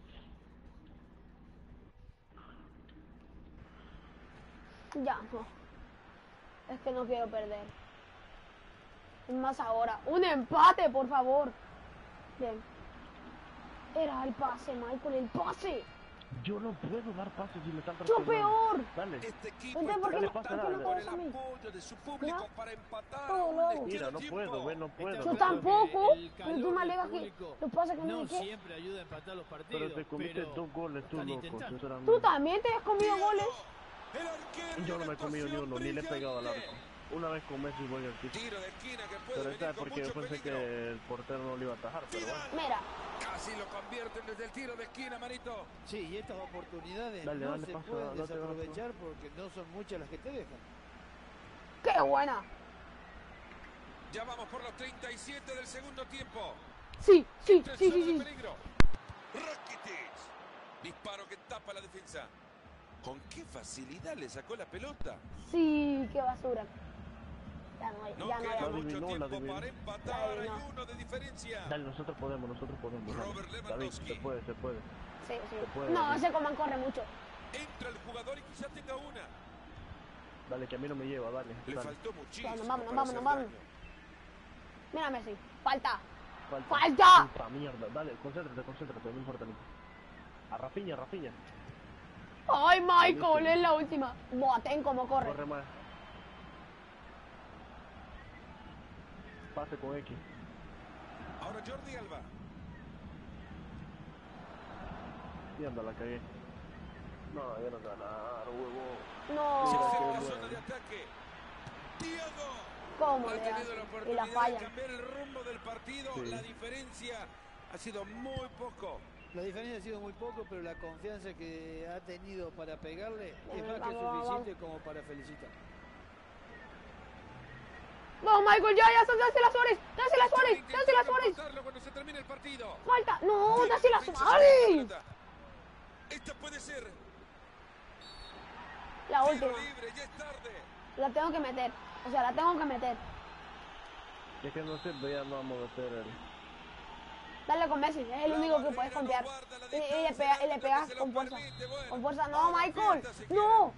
Speaker 1: Ya no. Es que no quiero perder. Es más ahora. ¡Un empate, por favor! Bien. Era el pase, Michael, el pase.
Speaker 2: Yo no puedo dar pases si me están
Speaker 1: ¡Yo
Speaker 2: presionando.
Speaker 1: peor!
Speaker 2: Dale.
Speaker 4: Este equipo
Speaker 1: Entonces, ¿por qué
Speaker 2: Dale,
Speaker 1: no,
Speaker 2: pasa,
Speaker 1: ¿por qué no
Speaker 2: dale.
Speaker 4: con
Speaker 1: todos
Speaker 4: el
Speaker 1: a mí?
Speaker 4: apoyo de su público
Speaker 1: Mira.
Speaker 4: para empatar.
Speaker 1: Todo
Speaker 4: aún
Speaker 1: loco.
Speaker 4: les
Speaker 2: Mira,
Speaker 4: queda
Speaker 2: no
Speaker 4: tiempo.
Speaker 2: puedo, ve, no puedo.
Speaker 1: Yo
Speaker 3: Claro
Speaker 1: tampoco,
Speaker 3: que el
Speaker 1: pero tú
Speaker 3: calor
Speaker 1: me
Speaker 3: del
Speaker 1: alegas que
Speaker 3: público
Speaker 1: lo pasa que no
Speaker 3: no
Speaker 1: me queda.
Speaker 3: siempre ayuda a empatar los partidos.
Speaker 2: Pero te comiste
Speaker 3: pero
Speaker 2: dos goles tú,
Speaker 3: están
Speaker 2: loco,
Speaker 3: intentando.
Speaker 2: sinceramente.
Speaker 1: Tú también te has comido
Speaker 4: Diego,
Speaker 1: goles.
Speaker 4: el arquero
Speaker 2: Yo no
Speaker 4: de
Speaker 2: me he comido ni
Speaker 4: actuación
Speaker 2: uno, ni le he pegado al
Speaker 4: brillante.
Speaker 2: arco. Una vez con Messi voy al piso.
Speaker 4: Tiro de esquina que puede
Speaker 2: Pero
Speaker 4: venir
Speaker 2: esta es
Speaker 4: con
Speaker 2: porque yo
Speaker 4: mucho
Speaker 2: pensé
Speaker 4: peligro.
Speaker 2: que el portero no lo iba a atajar, pero bueno.
Speaker 4: Vidal.
Speaker 1: Mira,
Speaker 4: Casi lo convierten desde el tiro de esquina, manito.
Speaker 3: Sí, y estas oportunidades
Speaker 2: Dale,
Speaker 3: no
Speaker 2: dale,
Speaker 3: se
Speaker 2: pasa,
Speaker 3: pueden
Speaker 2: no te vas,
Speaker 3: desaprovechar porque no son muchas las que te dejan.
Speaker 1: qué buena.
Speaker 4: Ya vamos por los treinta y siete del segundo tiempo.
Speaker 1: Sí, sí,
Speaker 4: Entre
Speaker 1: sí,
Speaker 4: zona
Speaker 1: sí,
Speaker 4: de
Speaker 1: sí.
Speaker 4: peligro. Rakitic. Disparo que tapa la defensa. ¿Con qué facilidad le sacó la pelota?
Speaker 1: Sí, qué basura. Ya no hay,
Speaker 4: No
Speaker 1: ya no
Speaker 4: queda
Speaker 1: hay.
Speaker 2: La
Speaker 4: mucho
Speaker 2: adivinó, la
Speaker 4: tiempo
Speaker 2: adivinó.
Speaker 4: para empatar.
Speaker 1: La
Speaker 4: Hay
Speaker 1: adivinó.
Speaker 4: uno de diferencia.
Speaker 2: Dale, nosotros podemos, nosotros podemos. dale.
Speaker 4: Robert
Speaker 2: David,
Speaker 4: Lewandowski.
Speaker 2: se puede, se puede.
Speaker 1: Sí, sí.
Speaker 2: Se puede,
Speaker 1: No,
Speaker 2: David.
Speaker 1: ese Coman corre mucho.
Speaker 4: Entra el jugador y quizá tenga una.
Speaker 2: Dale, que a mí no me lleva, dale.
Speaker 4: Le
Speaker 2: dale.
Speaker 4: faltó muchísimo.
Speaker 1: Vámonos, vámonos,
Speaker 4: para
Speaker 1: vámonos,
Speaker 4: hacer
Speaker 1: vámonos.
Speaker 4: daño.
Speaker 1: Mira Messi. Falta.
Speaker 2: Falta.
Speaker 1: ¡Falta!
Speaker 2: Puta mierda, dale, concéntrate, concéntrate, no importa, Nico. A Rafinha, Rafinha.
Speaker 1: Ay, Michael, es la última. Boateng como corre.
Speaker 2: Corre más. Pase con X.
Speaker 4: Ahora Jordi Alba.
Speaker 2: Mierda, la cagué. No, ya no ganar, huevo.
Speaker 4: Se
Speaker 1: No.
Speaker 4: acerca
Speaker 2: qué
Speaker 4: a
Speaker 2: bueno.
Speaker 4: zona de ataque. Diego.
Speaker 1: ¿Cómo
Speaker 4: Ha
Speaker 1: le
Speaker 4: tenido la
Speaker 1: hace? Y
Speaker 4: oportunidad
Speaker 1: la
Speaker 4: de
Speaker 1: falla.
Speaker 4: cambiar el rumbo del partido.
Speaker 2: Sí.
Speaker 4: La diferencia ha sido muy poco.
Speaker 3: La diferencia ha sido muy poco, pero la confianza que ha tenido para pegarle es
Speaker 1: Vamos,
Speaker 3: más que
Speaker 1: vamos, vamos.
Speaker 3: suficiente como para felicitar.
Speaker 1: No, Michael, ya, ya, dásela a Suárez. Dásela a Suárez.
Speaker 4: Están
Speaker 1: Dásela a
Speaker 4: intentando
Speaker 1: Suárez.
Speaker 4: empatarlo cuando se termine el partido.
Speaker 1: Falta. No,
Speaker 4: Tiene
Speaker 1: dásela a
Speaker 4: defensa
Speaker 1: Suárez.
Speaker 4: sobre la pelota. Esta puede ser.
Speaker 1: La
Speaker 4: Tiro
Speaker 1: última.
Speaker 4: libre, ya es tarde.
Speaker 1: La tengo que meter. O sea, la tengo que meter.
Speaker 2: Ya que no sirve, ya no vamos a meter el...
Speaker 1: Dale con Messi, es el
Speaker 4: La
Speaker 1: único que
Speaker 4: barrera
Speaker 1: puedes
Speaker 4: no
Speaker 1: confiar.
Speaker 4: guarda la
Speaker 1: Y, y le
Speaker 4: distancia,
Speaker 1: pega, y le
Speaker 4: el árbitro
Speaker 1: pegas
Speaker 4: se lo
Speaker 1: con fuerza.
Speaker 4: permite, bueno.
Speaker 1: Con fuerza. No,
Speaker 4: Ahora
Speaker 1: Michael.
Speaker 4: falta si
Speaker 1: No.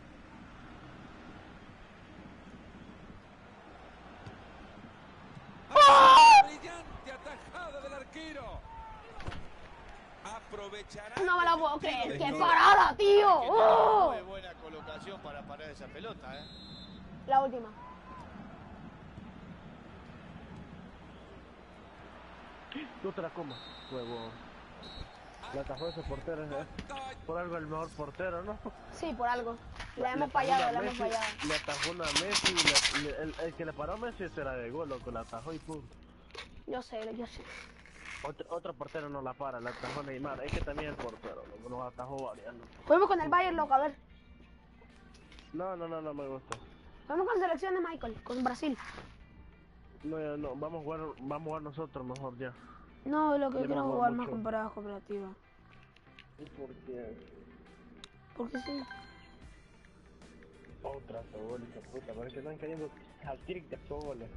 Speaker 4: ¡Ah! Brillante atajada del arquero. Aprovechará.
Speaker 1: No me la
Speaker 4: el
Speaker 1: puedo
Speaker 4: tiro
Speaker 1: creer.
Speaker 4: de
Speaker 1: ¡Qué
Speaker 4: esquina.
Speaker 1: parada, tío!
Speaker 3: Que
Speaker 1: ¡Oh!
Speaker 3: Muy buena colocación para parar esa pelota, ¿eh?
Speaker 1: La última.
Speaker 2: No te la comas, huevo. La atajó ese portero, ¿eh? Por algo el mejor portero, ¿no?
Speaker 1: Sí, por algo. La
Speaker 2: Le
Speaker 1: hemos
Speaker 2: atajó
Speaker 1: fallado,
Speaker 2: una
Speaker 1: la hemos
Speaker 2: Messi,
Speaker 1: fallado.
Speaker 2: Le atajó una Messi, le- le- el, el que le paró a Messi ese era de gol, loco, la atajó y pum.
Speaker 1: Yo sé, yo sé.
Speaker 2: Otro, otro portero no la para, la atajó Neymar. Es que también el portero, loco, nos atajó varias, ¿no?
Speaker 1: Fuimos con el Bayern, loco, a ver.
Speaker 2: No, no, no, no me gusta.
Speaker 1: Vamos con selección de Michael, con Brasil.
Speaker 2: No, ya no, vamos a jugar, vamos a jugar nosotros mejor ya.
Speaker 1: No, lo que
Speaker 2: Ya
Speaker 1: quiero
Speaker 2: hemos
Speaker 1: jugar
Speaker 2: jugado
Speaker 1: más
Speaker 2: mucho.
Speaker 1: con paradas cooperativas.
Speaker 2: ¿Y por qué?
Speaker 1: Porque sí.
Speaker 2: Otra gol, puta, parece que están cayendo hat-trick de goles.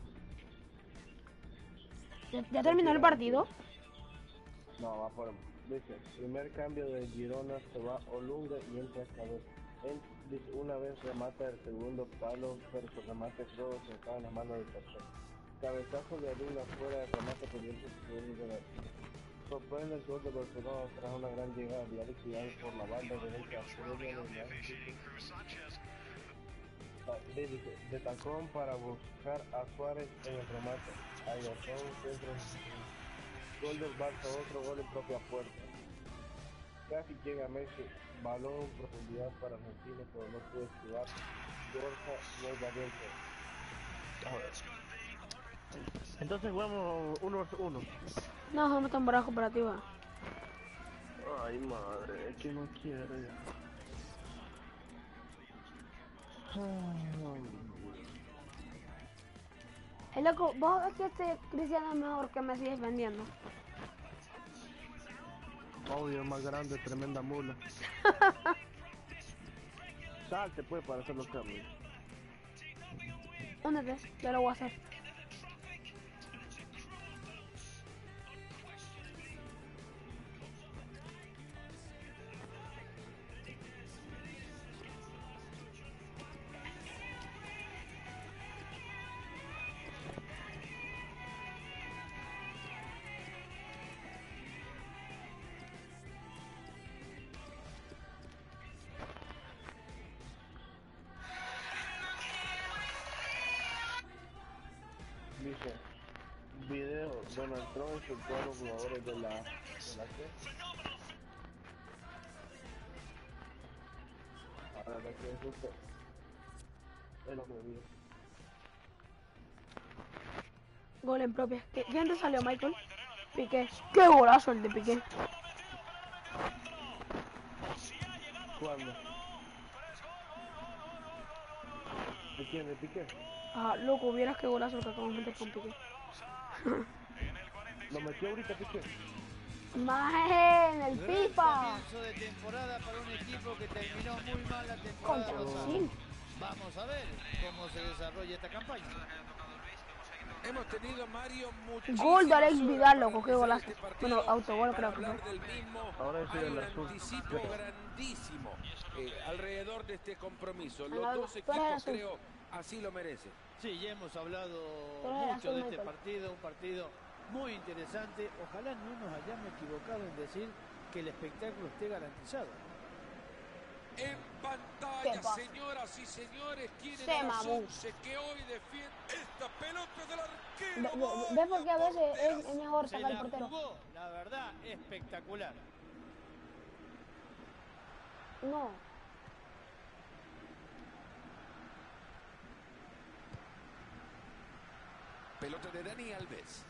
Speaker 1: ¿Ya, ya terminó el partido?
Speaker 2: No, va por... Dice, primer cambio de Girona se va Olunga y entra Cabeza. Él dice, una vez remata el segundo palo, pero su remate todo se acaba en las manos del tercero. Cabezazo de Olunga fuera de remate pendiente su segundo gol. Sorprende el gol de Barcelona tras una gran llegada de Alex Vidal por la banda derecha. De, de, de tacón para buscar a Suárez en el remate. Ayatón centro. Gol del Barça, otro gol en propia puerta. casi llega Messi, balón en profundidad para Argentina, pero no puede esquivar. Borja nuevamente.
Speaker 5: Entonces jugamos uno versus uno.
Speaker 1: No, somos temporada cooperativa.
Speaker 5: Ay, madre, es que no quiero ya.
Speaker 1: Es loco, vos ves que este Cristiano es mejor que Messi defendiendo.
Speaker 5: Obvio, más grande, tremenda mula. Salte pues para hacer los cambios.
Speaker 1: Únete, yo lo voy a hacer.
Speaker 2: Dice, video, Donald Trump insultó a los jugadores de la... ¿De la qué? Ahora la que insulta es lo que me digo.
Speaker 1: Gol en propia. ¿Qué- ¿Quién te salió, Michael? Piqué. ¡Qué golazo el de Piqué!
Speaker 2: ¿Cuándo? ¿De quién? ¿De Piqué?
Speaker 1: Ah, loco, vieras qué golazo el que acabamos de meter con Piqué.
Speaker 2: ¿Lo metió ahorita Piqué?
Speaker 1: Más en el
Speaker 3: Gran
Speaker 1: FIFA.
Speaker 3: comienzo de temporada para un equipo que terminó muy mal la temporada
Speaker 1: Contra
Speaker 3: pasada.
Speaker 1: Brasil.
Speaker 3: Vamos a ver cómo se desarrolla esta campaña.
Speaker 4: Hemos tenido, Mario, muchísimas
Speaker 1: Gol de Alex
Speaker 4: horas
Speaker 1: Vidal,
Speaker 4: para
Speaker 1: loco, qué
Speaker 4: analizar
Speaker 1: golazo.
Speaker 4: este partido,
Speaker 1: Bueno, autogol
Speaker 4: para
Speaker 1: creo que
Speaker 4: hablar
Speaker 1: fue.
Speaker 4: del mismo.
Speaker 5: Ahora sí
Speaker 4: Hay
Speaker 5: el
Speaker 4: un
Speaker 5: azul.
Speaker 4: anticipo grandísimo eh, alrededor de este compromiso. Los
Speaker 1: Ganado.
Speaker 4: dos
Speaker 1: Tú eres
Speaker 4: equipos,
Speaker 1: azul.
Speaker 4: creo, así lo merecen.
Speaker 3: Sí, ya hemos hablado
Speaker 1: Pero era
Speaker 3: mucho
Speaker 1: azul,
Speaker 3: de este
Speaker 1: Michael.
Speaker 3: partido, un partido muy interesante. Ojalá no nos hayamos equivocado en decir que el espectáculo esté garantizado.
Speaker 4: En
Speaker 1: ¿Qué
Speaker 4: pantalla,
Speaker 1: pasa?
Speaker 4: señoras y señores, ¿quién
Speaker 1: Se
Speaker 4: era las
Speaker 1: mamó.
Speaker 4: once que hoy defiende esta pelota del
Speaker 1: Ve-
Speaker 4: arquero?
Speaker 1: ve- ¿Ves por qué a veces es, es mejor
Speaker 3: Se
Speaker 1: sacar el
Speaker 3: la
Speaker 1: portero?
Speaker 3: jugó, la verdad, espectacular.
Speaker 1: No.
Speaker 4: Pelota de Dani Alves.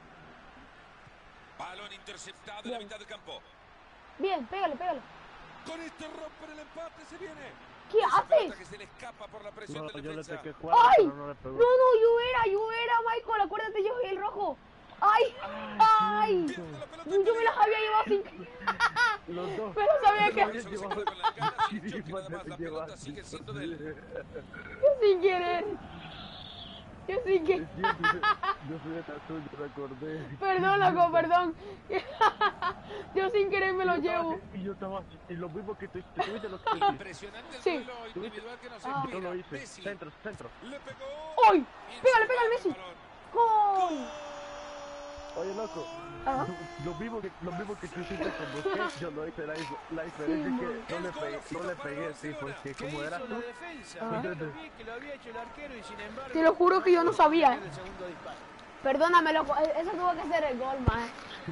Speaker 4: Balón interceptado en
Speaker 1: Bien.
Speaker 4: la mitad del campo.
Speaker 1: Bien, pégale, pégale.
Speaker 4: Con este romper el empate se viene.
Speaker 1: ¿Qué
Speaker 4: Esa pelota
Speaker 1: haces?
Speaker 4: que se le escapa por la presión
Speaker 5: No,
Speaker 4: de
Speaker 5: yo le
Speaker 4: defensa.
Speaker 5: toqué cuatro,
Speaker 1: ¡Ay!
Speaker 5: pero no le
Speaker 1: No,
Speaker 5: pegó.
Speaker 1: no, yo era, yo era, Michael. Acuérdate, yo soy el rojo. ¡Ay! ¡Ay!
Speaker 4: Pierde la pelota
Speaker 1: Yo
Speaker 4: en
Speaker 1: me las
Speaker 4: peligro.
Speaker 1: había llevado sin...
Speaker 5: Los dos.
Speaker 1: Pero sabía
Speaker 4: El
Speaker 1: que...
Speaker 4: defensor se queda con las ganas y
Speaker 5: Sí,
Speaker 4: choque, nada más. La
Speaker 5: te
Speaker 4: pelota
Speaker 5: llevaste.
Speaker 4: sigue siendo de él.
Speaker 1: Yo sin querer. Yo sin querer.
Speaker 5: Yo soy, yo soy de azul, yo recordé.
Speaker 1: Perdón, loco, perdón. Yo sin querer me lo
Speaker 5: Y yo estaba
Speaker 1: llevo.
Speaker 5: así, Y yo estaba así, y lo mismo que tú, tú viste lo que hiciste.
Speaker 4: Impresionante el
Speaker 1: Sí.
Speaker 4: duelo individual que nos
Speaker 1: Ah.
Speaker 5: Yo lo
Speaker 4: inspira.
Speaker 5: hice.
Speaker 4: Messi
Speaker 5: Centro, centro.
Speaker 4: le pegó.
Speaker 1: ¡Ay! Pégale, pégale, Messi.
Speaker 4: El balón.
Speaker 1: ¡Gol!
Speaker 5: Oye, loco.
Speaker 1: Ah.
Speaker 5: Lo mismo que, lo mismo que tú hiciste con Busquets, yo lo hice. La, la diferencia
Speaker 1: Sí,
Speaker 5: es que no le pegué, no le pegué, sí, porque
Speaker 3: ¿Qué
Speaker 5: como era
Speaker 3: hizo la
Speaker 5: tú,
Speaker 3: defensa?
Speaker 1: Ah.
Speaker 3: Mirá lo bien que lo había hecho el arquero y sin embargo...
Speaker 1: Te lo juro que yo no sabía.
Speaker 3: El segundo disparo.
Speaker 1: Perdóname, loco. e- Eso tuvo que ser el gol, más.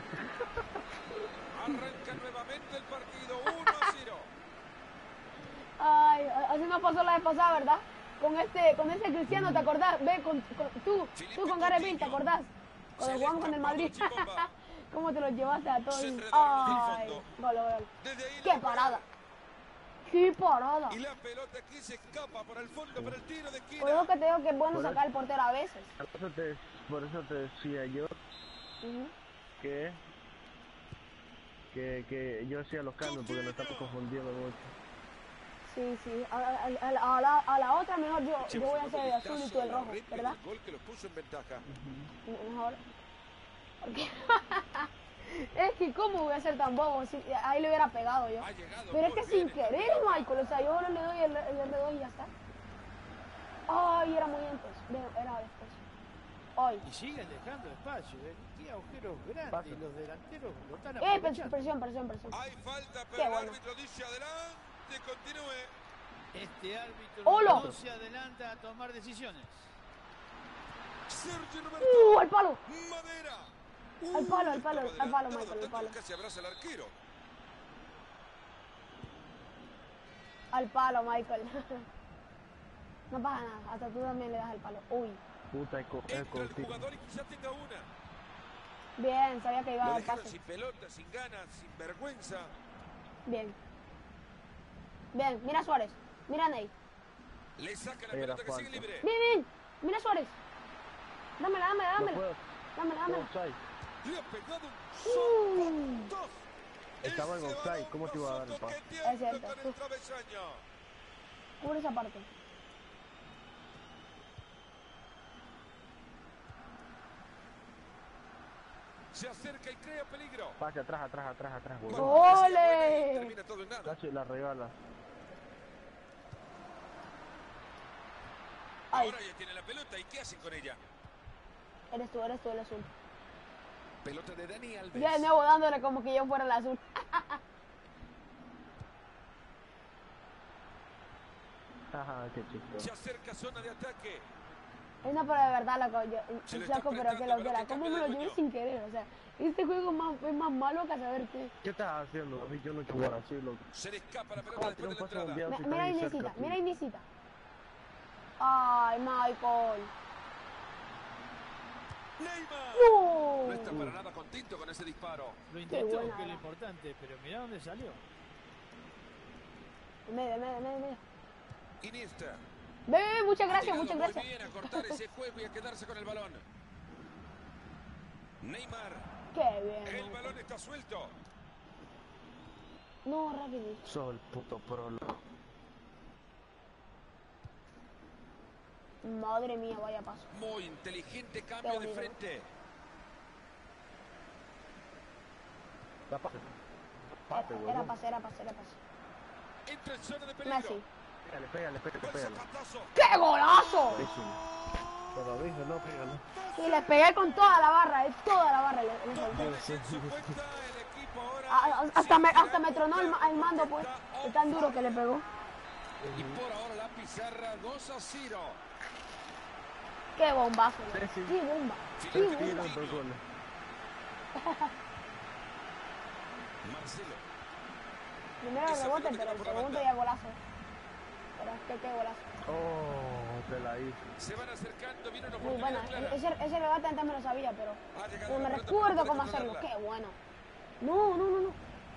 Speaker 4: Arranca nuevamente el partido. uno a cero.
Speaker 1: Ay, así nos pasó la vez pasada, ¿verdad? Con este, con este Cristiano, ¿te acordás? Ve, con, con- tú, tú con Gareth Bale, ¿te acordás? Cuando jugamos con el Madrid. ¿Cómo te lo llevaste a todos?
Speaker 4: Se enredaron en el
Speaker 1: Ay,
Speaker 4: fondo.
Speaker 1: gol, gol.
Speaker 4: Desde ahí
Speaker 1: ¡Qué
Speaker 4: la
Speaker 1: parada! ¡Qué parada!
Speaker 4: Y la pelota aquí se escapa por el fondo, por el tiro de
Speaker 1: Por
Speaker 4: esquina.
Speaker 1: eso que te digo que es bueno
Speaker 5: Por
Speaker 1: sacar el portero a veces.
Speaker 5: por eso te, por eso te decía yo
Speaker 1: Ujú.
Speaker 5: que, que, que yo hacía los cambios porque nos estamos confundiendo mucho.
Speaker 1: Sí, sí. A, a- a- a la, a la otra mejor yo,
Speaker 4: Che,
Speaker 1: yo voy a
Speaker 4: fue
Speaker 1: hacer el
Speaker 4: un
Speaker 1: azul y
Speaker 4: vistazo
Speaker 1: tú
Speaker 4: a
Speaker 1: el
Speaker 4: la
Speaker 1: rojo,
Speaker 4: réplica
Speaker 1: ¿verdad?
Speaker 4: del gol que los puso en ventaja.
Speaker 1: Mejor. Porque es que cómo voy a ser tan bobo si ahí le hubiera pegado yo.
Speaker 4: Ha llegado
Speaker 1: Pero es
Speaker 4: muy
Speaker 1: que
Speaker 4: bien
Speaker 1: sin
Speaker 4: esta
Speaker 1: querer,
Speaker 4: pelota.
Speaker 1: Michael, o sea, yo solo le doy el, el R dos y ya está. Ay, era muy antes. Bueno, era después. Ay.
Speaker 3: Y siguen dejando espacio, ¿eh? Qué agujeros grandes.
Speaker 5: Pasa.
Speaker 3: Los delanteros lo están
Speaker 1: Eh, pres-
Speaker 3: aprovechando.
Speaker 1: presión, presión, presión.
Speaker 4: Hay falta, pero
Speaker 1: Qué
Speaker 4: el
Speaker 1: bueno.
Speaker 4: árbitro dice adelante, continúe.
Speaker 3: Este árbitro
Speaker 1: ¡Hola!
Speaker 3: no se adelanta a tomar decisiones.
Speaker 4: Sergio Roberto.
Speaker 1: ¡Uh, al palo!
Speaker 4: Madera.
Speaker 1: Al palo, al palo,
Speaker 4: Estaba
Speaker 1: al palo,
Speaker 4: adelantado,
Speaker 1: Michael, al
Speaker 4: tanto
Speaker 1: palo.
Speaker 4: que casi abraza al arquero.
Speaker 1: Al palo, Michael. No pasa nada, hasta tú también le das al palo. Uy.
Speaker 5: Puta, eco,
Speaker 4: Entra
Speaker 5: eco,
Speaker 4: el
Speaker 5: tío.
Speaker 4: jugador y quizá tenga una.
Speaker 1: Bien, sabía que iba a
Speaker 4: Lo
Speaker 1: dar
Speaker 4: dejaron
Speaker 1: pase.
Speaker 4: sin pelota, sin ganas, sin vergüenza.
Speaker 1: Bien. Bien, mira a Suárez. Mira a Ney.
Speaker 4: Le saca la
Speaker 5: Era
Speaker 4: pelota que sigue
Speaker 5: falta.
Speaker 4: libre.
Speaker 1: Bien, bien. Mira a Suárez. Dámela, dámela,
Speaker 5: No
Speaker 1: dámela.
Speaker 5: puedo.
Speaker 1: Dámela, dámela.
Speaker 5: Offside.
Speaker 4: Le ha pegado
Speaker 1: Uh.
Speaker 4: un dos.
Speaker 5: Estaba en
Speaker 4: Ese
Speaker 5: offside,
Speaker 4: balón
Speaker 5: ¿cómo te iba a dar el
Speaker 4: pasó
Speaker 5: pase?
Speaker 4: toqueteando
Speaker 1: Es cierto.
Speaker 4: con el travesaño.
Speaker 1: Cubre esa parte.
Speaker 4: Se acerca y crea peligro.
Speaker 5: Pase atrás, atrás, atrás, atrás, huevón.
Speaker 1: ¡Ole!
Speaker 4: Parecía buena y termina todo en nada.
Speaker 5: Casi la regala.
Speaker 1: Ay,
Speaker 4: Ahora ya tiene la pelota. ¿Y qué hacen con ella?
Speaker 1: eres tú, eres tú el azul.
Speaker 4: Pelota de Dani Alves.
Speaker 1: Ya de nuevo dándole como que yo fuera el azul.
Speaker 5: Ajá, qué
Speaker 4: Se
Speaker 5: chistoso.
Speaker 4: acerca zona de ataque.
Speaker 1: Ay, no, pero de verdad, loco, yo,
Speaker 4: Se le
Speaker 1: el
Speaker 4: está
Speaker 1: flaco, pero que
Speaker 4: apretando,
Speaker 1: lo que
Speaker 4: pero
Speaker 1: la,
Speaker 4: que
Speaker 1: cómo
Speaker 4: cambie
Speaker 1: me
Speaker 4: de
Speaker 1: lo llevé
Speaker 4: dueño.
Speaker 1: sin querer, o sea, este juego es más, es más malo que saber qué.
Speaker 5: ¿Qué estás haciendo? A mí yo no quiero jugar así, loco.
Speaker 4: Se le escapa la pelota
Speaker 5: Ah,
Speaker 4: después de la
Speaker 5: tiene un pase
Speaker 4: entrada.
Speaker 5: mundial.
Speaker 1: Mi-
Speaker 5: si
Speaker 1: Mira
Speaker 5: está ahí
Speaker 1: Inesita,
Speaker 5: cerca,
Speaker 1: mira
Speaker 5: tío.
Speaker 1: Inesita. Ay, Michael.
Speaker 4: Neymar.
Speaker 1: ¡No!
Speaker 4: No está para nada contento con ese disparo.
Speaker 3: Lo intentó,
Speaker 1: buena
Speaker 3: que es
Speaker 1: era.
Speaker 3: lo importante, pero mirá dónde salió.
Speaker 1: En medio, en medio, en medio, en medio.
Speaker 4: Iniesta.
Speaker 1: Ve, muchas
Speaker 4: Ha
Speaker 1: gracias,
Speaker 4: llegado
Speaker 1: muchas
Speaker 4: muy
Speaker 1: gracias.
Speaker 4: bien a cortar ese juego y a quedarse con el balón. Neymar.
Speaker 1: Qué bien.
Speaker 4: El
Speaker 1: Michael.
Speaker 4: balón está suelto.
Speaker 1: No, rapidito.
Speaker 5: Soy el puto pro, loco.
Speaker 1: Madre mía, vaya paso.
Speaker 4: Muy inteligente cambio
Speaker 1: Qué
Speaker 4: de
Speaker 1: bonito.
Speaker 4: frente.
Speaker 5: Da pase. Pase,
Speaker 1: Era, era
Speaker 5: huevón.
Speaker 1: pase, era pase, era pase.
Speaker 4: Entra en zona de peligro.
Speaker 1: Messi.
Speaker 5: Pégale, pégale, pégale,
Speaker 4: Buen
Speaker 5: pégale.
Speaker 4: zapatazo.
Speaker 1: ¡Qué golazo!
Speaker 5: Pésimo. Pero dije, no, pégale.
Speaker 1: Y le pegué con toda la barra, eh, toda la barra le, le
Speaker 4: Dos
Speaker 1: solté.
Speaker 4: goles en su cuenta, el equipo ahora
Speaker 1: A- a- Hasta
Speaker 4: sigue
Speaker 1: me, hasta
Speaker 4: girando
Speaker 1: me tronó el, ma- el mando, pues. De tan duro que le pegó.
Speaker 4: Y por ahora la pizarra dos a cero.
Speaker 1: ¡Qué bombazo!
Speaker 5: Sí, sí.
Speaker 1: ¡Qué bomba! ¡Qué
Speaker 4: Fíjate,
Speaker 1: bomba!
Speaker 5: Tiro dos goles.
Speaker 4: Marcelo.
Speaker 1: Primero el
Speaker 4: Esa
Speaker 1: rebote,
Speaker 4: pelota que
Speaker 1: pero
Speaker 4: va
Speaker 1: el
Speaker 4: por la
Speaker 1: segundo
Speaker 4: banda.
Speaker 1: ya golazo. Pero es que qué golazo.
Speaker 5: Oh, te la hice.
Speaker 4: Se van acercando, viene una
Speaker 1: Muy buena.
Speaker 4: oportunidad clara.
Speaker 1: Ese, ese rebate antes me lo sabía, pero
Speaker 4: Ha llegado
Speaker 1: no
Speaker 4: la
Speaker 1: me
Speaker 4: pelota,
Speaker 1: recuerdo
Speaker 4: pero
Speaker 1: cómo
Speaker 4: tiene que
Speaker 1: hacerlo.
Speaker 4: controlarla.
Speaker 1: ¡Qué bueno! No, no, no, no.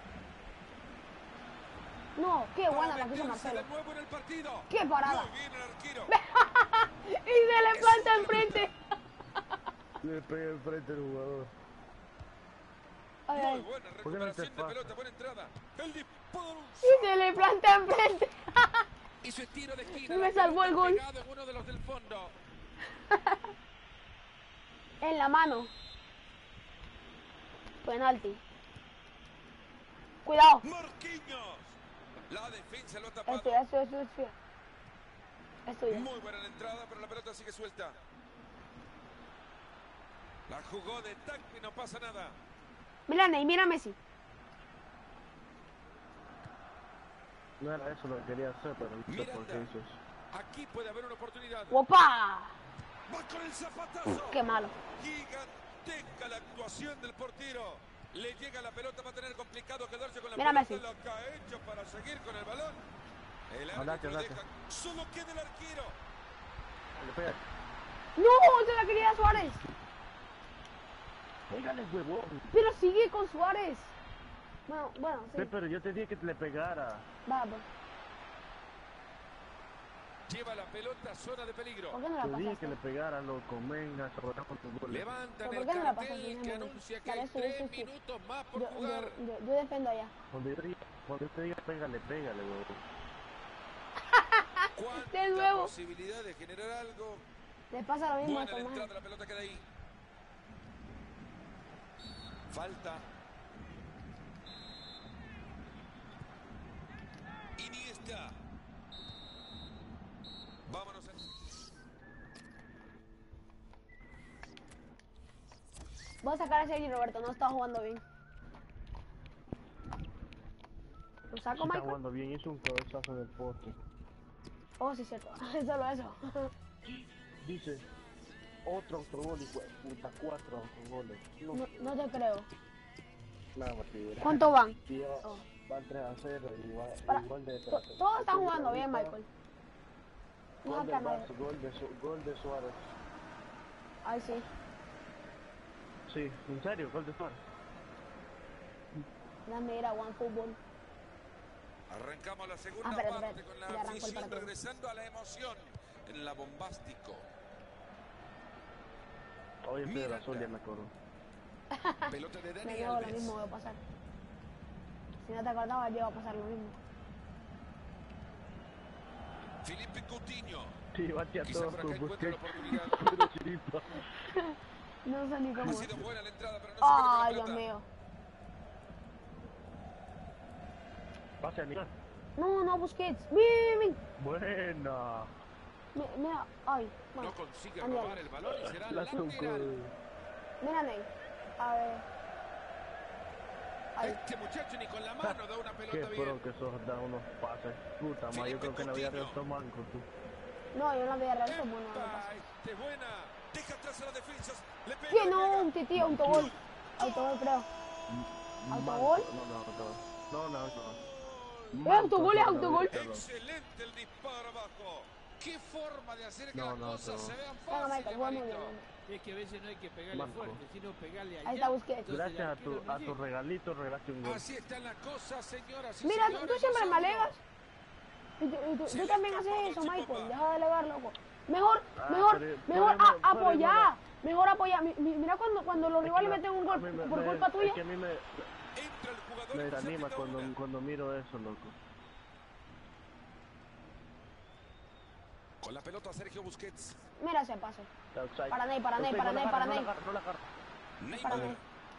Speaker 1: No, qué buena la que hizo
Speaker 4: Para meterse
Speaker 1: Marcelo.
Speaker 4: de nuevo en el partido.
Speaker 1: ¡Qué parada!
Speaker 4: Muy bien el arquero.
Speaker 1: Y se le planta enfrente.
Speaker 5: Le pegué enfrente al jugador.
Speaker 1: Ay,
Speaker 4: Muy
Speaker 1: ay.
Speaker 4: buena
Speaker 5: ¿Por qué no te
Speaker 4: recuperación de
Speaker 5: pasa?
Speaker 4: pelota, buena entrada. El disparo.
Speaker 1: Y se le planta enfrente.
Speaker 4: Y su estilo de esquina.
Speaker 1: Y me
Speaker 4: la
Speaker 1: salvó
Speaker 4: pelota
Speaker 1: el gol.
Speaker 4: pegada en uno de los del fondo.
Speaker 1: En la mano. Penalti. Cuidado.
Speaker 4: Marquinhos. La defensa lo ha tapado.
Speaker 1: Esto, esto, esto, esto. Esto ya.
Speaker 4: Muy buena la entrada, pero la pelota sigue suelta. La jugó de taco y no pasa nada.
Speaker 1: Mira Ney, mira Messi.
Speaker 5: No era eso lo que quería hacer, pero no sé por qué
Speaker 4: Miranda.
Speaker 5: hizo eso.
Speaker 4: Aquí puede haber una oportunidad.
Speaker 1: ¡Opa!
Speaker 4: Va con el zapatazo.
Speaker 1: ¡Qué malo!
Speaker 4: Gigantesca la actuación del portero. Le llega la pelota, va a tener complicado quedarse con la
Speaker 1: Mira
Speaker 4: pelota.
Speaker 1: Messi.
Speaker 4: Lo que ha hecho para seguir con el balón. El
Speaker 5: Andate,
Speaker 4: árbitro
Speaker 5: andate.
Speaker 4: deja. Solo queda el arquero.
Speaker 5: Le pega.
Speaker 1: ¡No! ¡Se la quería dar Suárez!
Speaker 5: Pégale, huevón.
Speaker 1: Pero sigue con Suárez. Bueno, bueno, sí.
Speaker 5: Sí, pero yo te dije que te le pegara.
Speaker 1: Va, pues.
Speaker 4: Lleva la pelota a zona de peligro.
Speaker 1: ¿Por qué no la
Speaker 5: Te dije
Speaker 1: pasaste?
Speaker 5: que le pegara, loco. Venga, se con tu gol.
Speaker 4: Levantan
Speaker 1: ¿Pero
Speaker 4: el
Speaker 1: por qué no la
Speaker 4: cartel
Speaker 1: pasaste?
Speaker 4: que
Speaker 1: Déjame
Speaker 4: anuncia que
Speaker 1: ver.
Speaker 4: hay
Speaker 1: Dale, sí,
Speaker 4: tres
Speaker 1: sí, sí.
Speaker 4: minutos más por
Speaker 1: Yo,
Speaker 4: jugar.
Speaker 1: yo, yo, yo defendo allá.
Speaker 5: Cuando yo te diga, cuando yo te diga pégale, pégale, huevón.
Speaker 4: ¿Cuánta
Speaker 1: De nuevo.
Speaker 4: posibilidad de generar algo?
Speaker 1: Le pasa lo mismo a
Speaker 4: Buena la
Speaker 1: Tomás.
Speaker 4: entrada, la pelota queda ahí. Falta. Iniesta. Vámonos. a-
Speaker 1: Voy a sacar a Sergi Roberto, no está jugando bien. ¿Lo
Speaker 5: Sí
Speaker 1: saco,
Speaker 5: está
Speaker 1: Michael?
Speaker 5: jugando bien, hizo un cabezazo en el poste.
Speaker 1: Oh, sí, cierto. Solo eso.
Speaker 5: Dice, otro autogol, hijo de puta, cuatro autogoles. No,
Speaker 1: No, no te creo.
Speaker 5: nada, mentira.
Speaker 1: ¿Cuánto van?
Speaker 5: Tío,
Speaker 1: Oh.
Speaker 2: van tres a cero y va
Speaker 1: Para-
Speaker 2: y gol de...
Speaker 1: to- todos están jugando bien, Michael. No
Speaker 2: Gol de
Speaker 1: acá nadie.
Speaker 2: Barça, gol de, Su- gol de Suárez.
Speaker 1: Ay, sí.
Speaker 5: Sí, en serio, gol de Suárez.
Speaker 1: Dame ir a One Football.
Speaker 4: Arrancamos la segunda
Speaker 1: Ah, espera,
Speaker 4: parte
Speaker 1: espera,
Speaker 4: con
Speaker 1: ya
Speaker 4: la
Speaker 1: arrancó el
Speaker 4: afición
Speaker 1: partido.
Speaker 4: regresando a la emoción en la bombástico.
Speaker 5: Oye, estoy del
Speaker 4: Miranda.
Speaker 5: azul, ya me acuerdo.
Speaker 4: Pelota de
Speaker 1: Me
Speaker 4: Dani
Speaker 1: llevo lo
Speaker 4: Alves.
Speaker 1: mismo va a pasar. Si no te acordabas, yo iba a pasar lo mismo.
Speaker 4: Felipe Coutinho.
Speaker 5: Sí, bate a
Speaker 4: Quizá
Speaker 5: todos
Speaker 4: por acá
Speaker 5: con
Speaker 4: encuentre la
Speaker 5: Busquets.
Speaker 4: oportunidad.
Speaker 5: Pero chiripa.
Speaker 1: No sé ni
Speaker 4: Ha
Speaker 1: cómo.
Speaker 4: sido buena la entrada, pero no se
Speaker 1: Ay,
Speaker 4: queda con
Speaker 1: Dios
Speaker 4: la pelota.
Speaker 1: mío.
Speaker 5: Pase a Nicolás.
Speaker 1: No, no, Busquets. Bien, bien.
Speaker 5: Buena.
Speaker 1: Mi- Mira, ay.
Speaker 4: No
Speaker 1: Bueno,
Speaker 4: consigue
Speaker 1: Ándale.
Speaker 4: robar el balón y será
Speaker 5: La
Speaker 4: lateral.
Speaker 5: tocó.
Speaker 1: mira, Ney. A ver. Ay.
Speaker 4: Este muchacho ni con la mano da una
Speaker 5: Qué
Speaker 4: pelota bien.
Speaker 5: pro que sos, da unos pases. Puta madre, yo creo que en la vida real son mancos, tú.
Speaker 1: No, yo en la vida real soy bueno.
Speaker 4: Epa, este es buena. Deja atrás a las defensas. Le pega.
Speaker 1: ¿Qué
Speaker 4: le
Speaker 1: no?
Speaker 4: pega.
Speaker 1: Un tití, autogol. Autogol, creo. ¿Autogol?
Speaker 5: No, no, autogol. No, no, no.
Speaker 1: ¿Es autogol, es autogol?
Speaker 4: Excelente el disparo abajo. Qué forma de hacer que
Speaker 5: No,
Speaker 4: las
Speaker 5: no,
Speaker 4: cosas
Speaker 5: no.
Speaker 4: se vean
Speaker 1: Venga,
Speaker 4: fáciles,
Speaker 1: Michael, juega muy bien.
Speaker 4: Marito.
Speaker 1: venga.
Speaker 3: Es que a veces no hay que pegarle
Speaker 5: Marco.
Speaker 3: fuerte, sino pegarle allá.
Speaker 1: Ahí está Busquets.
Speaker 3: entonces el
Speaker 5: Gracias a
Speaker 3: arquero
Speaker 5: tu,
Speaker 3: no
Speaker 5: a tu
Speaker 3: llega.
Speaker 5: regalito regalaste un gol.
Speaker 4: Así están las cosas, señoras y
Speaker 1: Mira, tú,
Speaker 4: señores.
Speaker 1: tú siempre me
Speaker 4: dos a uno.
Speaker 1: alegas. Y tú, y tú-
Speaker 4: Se
Speaker 1: tú
Speaker 4: le
Speaker 1: también
Speaker 4: escapó
Speaker 1: haces eso,
Speaker 4: Chico
Speaker 1: Michael.
Speaker 4: Pa.
Speaker 1: Deja de alegar, loco. Mejor,
Speaker 5: Ah,
Speaker 1: mejor,
Speaker 5: pero-
Speaker 1: mejor
Speaker 5: pero
Speaker 1: a-
Speaker 5: no- pero
Speaker 1: apoyar. Mejor apoyar. Mi- mi- Mira cuando, cuando los
Speaker 5: Es
Speaker 1: rivales
Speaker 5: que
Speaker 1: meten un
Speaker 5: a
Speaker 1: gol
Speaker 5: mí me-
Speaker 1: por
Speaker 5: me-
Speaker 1: culpa tuya.
Speaker 5: Es que a mí me,
Speaker 4: Entra el jugador
Speaker 5: me
Speaker 4: y se
Speaker 5: desanima
Speaker 4: quita
Speaker 5: cuando,
Speaker 4: una.
Speaker 5: cuando miro eso, loco.
Speaker 4: Con la pelota Sergio Busquets.
Speaker 1: Mira ese pase.
Speaker 5: Está outside.
Speaker 1: Para Ney, para Ney,
Speaker 5: Outside,
Speaker 1: para
Speaker 5: no la
Speaker 1: Ney,
Speaker 5: agarra,
Speaker 1: para
Speaker 5: no la
Speaker 1: Ney.
Speaker 5: agarra, no la agarra.
Speaker 1: Para
Speaker 4: Neymar.
Speaker 1: Ney.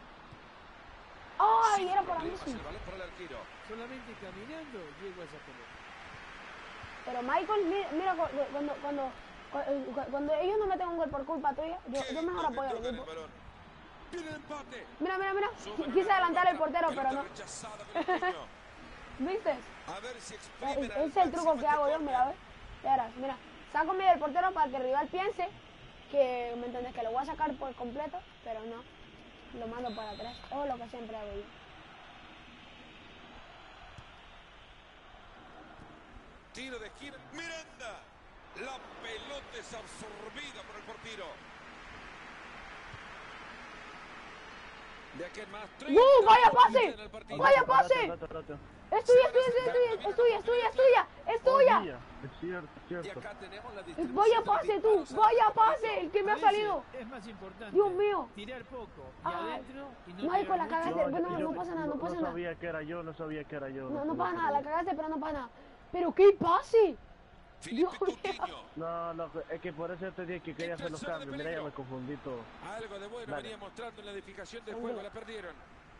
Speaker 1: Ay,
Speaker 4: Sin
Speaker 1: era para
Speaker 4: problemas,
Speaker 1: Messi.
Speaker 4: el balón para el arquero.
Speaker 3: Solamente caminando llego a esa pelota.
Speaker 1: Pero Michael, mira, mira cu- cuando, cuando, cu- cuando ellos no meten un gol por culpa tuya, yo,
Speaker 4: Qué
Speaker 1: yo mejor
Speaker 4: lindo
Speaker 1: apoyo
Speaker 4: que
Speaker 1: al
Speaker 4: toca el
Speaker 1: equipo.
Speaker 4: balón. Viene el empate.
Speaker 1: Mira, mira, mira.
Speaker 4: Sube
Speaker 1: Quise
Speaker 4: la
Speaker 1: adelantar el
Speaker 4: pelota,
Speaker 1: portero, pero
Speaker 4: pelota
Speaker 1: no.
Speaker 4: rechazada por el niño.
Speaker 1: ¿Viste?
Speaker 4: A ver si
Speaker 1: Es,
Speaker 4: exprimen al
Speaker 1: ese es el truco
Speaker 4: máximo
Speaker 1: que
Speaker 4: este
Speaker 1: hago yo,
Speaker 4: córner.
Speaker 1: mira, ¿ves? Ya verás, mira. Saco medio del portero para que el rival piense que, ¿me entiendes? Que lo voy a sacar por completo, pero no. Lo mando para atrás. Eso es lo que siempre hago yo.
Speaker 4: Tiro de esquina. Miranda. La pelota es absorbida por el portero. De aquí en más.
Speaker 1: ¡Uh, vaya pase!
Speaker 4: en el partido.
Speaker 1: ¡Vaya pase!
Speaker 5: Rato, rato, rato.
Speaker 1: ¡Es tuya, es tuya, es tuya, es tuya, es tuya, es tuya! ¡Es tuya!
Speaker 5: Mía, Es cierto, es
Speaker 4: Y
Speaker 5: cierto.
Speaker 4: acá tenemos la
Speaker 1: Es-
Speaker 4: distribución
Speaker 1: ¡Vaya
Speaker 4: de los
Speaker 1: pase tú!
Speaker 4: disparos.
Speaker 1: ¡Vaya pase! ¡El que me
Speaker 3: A
Speaker 1: ha
Speaker 3: veces
Speaker 1: salido!
Speaker 3: Es más importante
Speaker 1: Dios mío.
Speaker 3: tirar poco y
Speaker 1: Ay.
Speaker 3: adentro y no
Speaker 1: Michael,
Speaker 3: tirar
Speaker 1: la
Speaker 3: mucho.
Speaker 1: cagaste. Bueno, no pasa nada, no pasa nada.
Speaker 5: sabía que era yo, no sabía que era yo.
Speaker 1: No, no
Speaker 5: sabía
Speaker 1: pasa
Speaker 5: que
Speaker 1: nada,
Speaker 5: era
Speaker 1: la cagaste, pero no pasa nada. ¡Pero qué pase!
Speaker 4: Felipe
Speaker 1: Dios mío.
Speaker 4: Coutinho.
Speaker 5: yo. No, no, es que por eso yo te dije que quería hacer los
Speaker 4: Intención de
Speaker 5: cambios. Mira, ya
Speaker 4: peligro.
Speaker 5: me confundí todo.
Speaker 4: Algo de bueno
Speaker 5: Dale.
Speaker 4: venía mostrando en la edificación del
Speaker 1: Son
Speaker 4: juego.
Speaker 1: dos.
Speaker 4: La perdieron.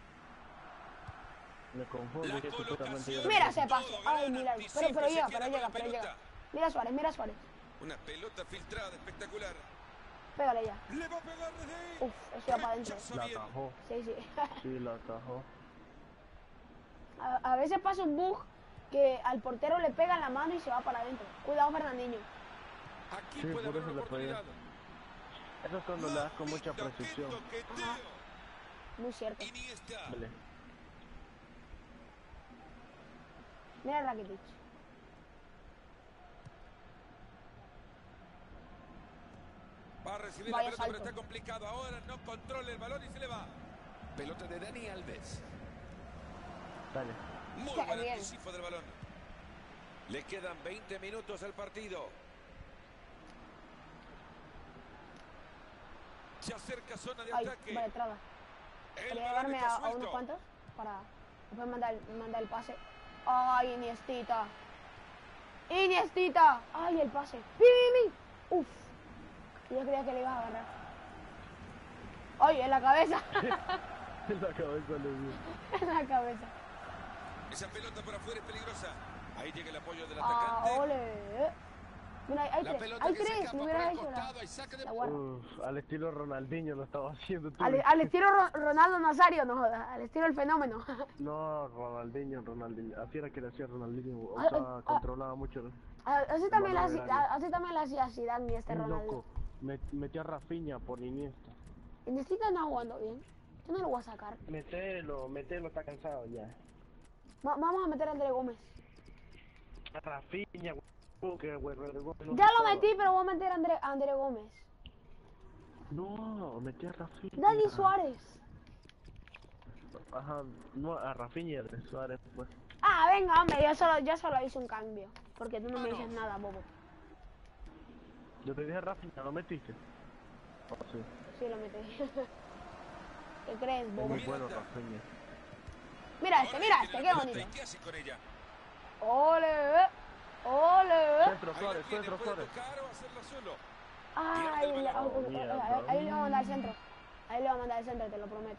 Speaker 5: Me confundo,
Speaker 4: La
Speaker 5: que supuestamente yo
Speaker 4: colocación.
Speaker 1: Mira
Speaker 5: era-
Speaker 1: ese pase.
Speaker 4: Todo,
Speaker 1: Ay,
Speaker 4: gran
Speaker 1: milagro. Pero,
Speaker 4: anticipo,
Speaker 1: pero
Speaker 4: se
Speaker 1: llega,
Speaker 4: queda
Speaker 1: pero
Speaker 4: con
Speaker 1: llega,
Speaker 4: la
Speaker 1: pero llega.
Speaker 4: pelota.
Speaker 1: Mira Suárez, mira Suárez.
Speaker 4: Una pelota filtrada espectacular.
Speaker 1: Pégale ya.
Speaker 4: Le va a pegar desde ahí.
Speaker 1: Uf, eso iba para adentro.
Speaker 4: Rechazo
Speaker 5: La
Speaker 4: bien.
Speaker 5: atajó,
Speaker 1: Sí, sí.
Speaker 5: sí, la atajó.
Speaker 1: A, a veces pasa un bug que al portero le pega en la mano y se va para adentro. Cuidado, Fernandinho.
Speaker 4: Aquí
Speaker 5: Sí,
Speaker 4: puede
Speaker 5: por
Speaker 4: haber
Speaker 5: eso
Speaker 4: una
Speaker 5: le pegué.
Speaker 4: oportunidad.
Speaker 5: Eso es cuando le das con mucha
Speaker 4: Lindo, qué
Speaker 5: precisión.
Speaker 4: toqueteo.
Speaker 1: Ajá. Muy cierto.
Speaker 4: Iniesta.
Speaker 5: Dale.
Speaker 1: Mira el Rakitic.
Speaker 4: Va a recibir
Speaker 1: Vaya
Speaker 4: la pelota, pero
Speaker 1: salto.
Speaker 4: está complicado. Ahora no controla el balón y se le va. Pelota de Dani Alves.
Speaker 5: Dale.
Speaker 4: Muy
Speaker 1: Qué
Speaker 4: buen
Speaker 1: bien.
Speaker 4: anticipo del balón. Le quedan veinte minutos al partido. Se acerca zona de
Speaker 1: Ay,
Speaker 4: ataque.
Speaker 1: vale, traba.
Speaker 4: El
Speaker 1: Quería
Speaker 4: balón
Speaker 1: llevarme
Speaker 4: está
Speaker 1: a, a
Speaker 4: suelto.
Speaker 1: unos cuantos para después mandar, mandar el pase. Ay, Iniestita. Iniestita. Ay, el pase. ¡Pimi! Uf. Yo creía que le ibas a agarrar. Ay, en la cabeza.
Speaker 5: En la cabeza le dio.
Speaker 1: En la cabeza.
Speaker 4: Esa pelota por afuera es peligrosa. Ahí llega el apoyo del
Speaker 1: Ah,
Speaker 4: atacante.
Speaker 1: ole. Mira, hay
Speaker 4: La
Speaker 1: tres.
Speaker 4: pelota
Speaker 1: Hay
Speaker 4: que se
Speaker 1: tres.
Speaker 4: escapa
Speaker 1: Me
Speaker 4: por
Speaker 1: hubieras
Speaker 4: el
Speaker 1: hecho la,
Speaker 4: costado. Hay saque de
Speaker 1: la guarda.
Speaker 5: Uf, al estilo Ronaldinho lo estaba haciendo tú.
Speaker 1: Al, al estilo Ro- Ronaldo Nazario, no jodas. Al estilo el fenómeno.
Speaker 5: No, Ronaldinho, Ronaldinho. Así era que le hacía Ronaldinho. O
Speaker 1: Ah,
Speaker 5: sea,
Speaker 1: ah,
Speaker 5: controlaba mucho.
Speaker 1: Así también, la,
Speaker 5: Balón
Speaker 1: hace-
Speaker 5: grande.
Speaker 1: así también la hacía Zidane y este
Speaker 5: Un
Speaker 1: Ronaldo.
Speaker 5: loco. Met- metió a Rafinha por Iniesta.
Speaker 1: Iniestita no jugando bien. Yo no lo voy a sacar.
Speaker 2: Metelo, metelo, está cansado ya.
Speaker 1: Va- vamos a meter a André Gómez.
Speaker 2: Rafinha, güey, que güey, güey, güey, no
Speaker 1: Ya lo
Speaker 2: estaba.
Speaker 1: metí, pero voy a meter a André, a André Gómez.
Speaker 2: No, metí a Rafinha.
Speaker 1: Dani Suárez.
Speaker 2: Ajá, no, a Rafinha de Suárez, pues.
Speaker 1: Ah, venga, hombre, yo solo, yo solo hice un cambio. Porque tú no me dices nada, bobo.
Speaker 2: Yo te dije a Rafinha, ¿lo metiste? Oh, sí.
Speaker 1: Sí, lo metí. ¿Qué crees,
Speaker 2: Es
Speaker 1: bobo?
Speaker 2: muy bueno Rafinha.
Speaker 1: Mira este, mira este, qué bonito.
Speaker 4: ¿Y qué hace con ella?
Speaker 1: Ole, ole.
Speaker 2: Centro
Speaker 4: Ahí la
Speaker 2: Suárez,
Speaker 4: tiene,
Speaker 2: centro
Speaker 4: puede
Speaker 2: Suárez.
Speaker 4: tocar o hacerla solo.
Speaker 1: Ay, le-
Speaker 2: Oh,
Speaker 1: oh, oh,
Speaker 2: mierda.
Speaker 1: ahí- ahí le voy a mandar al centro. Ahí le voy a mandar al centro, te lo prometo.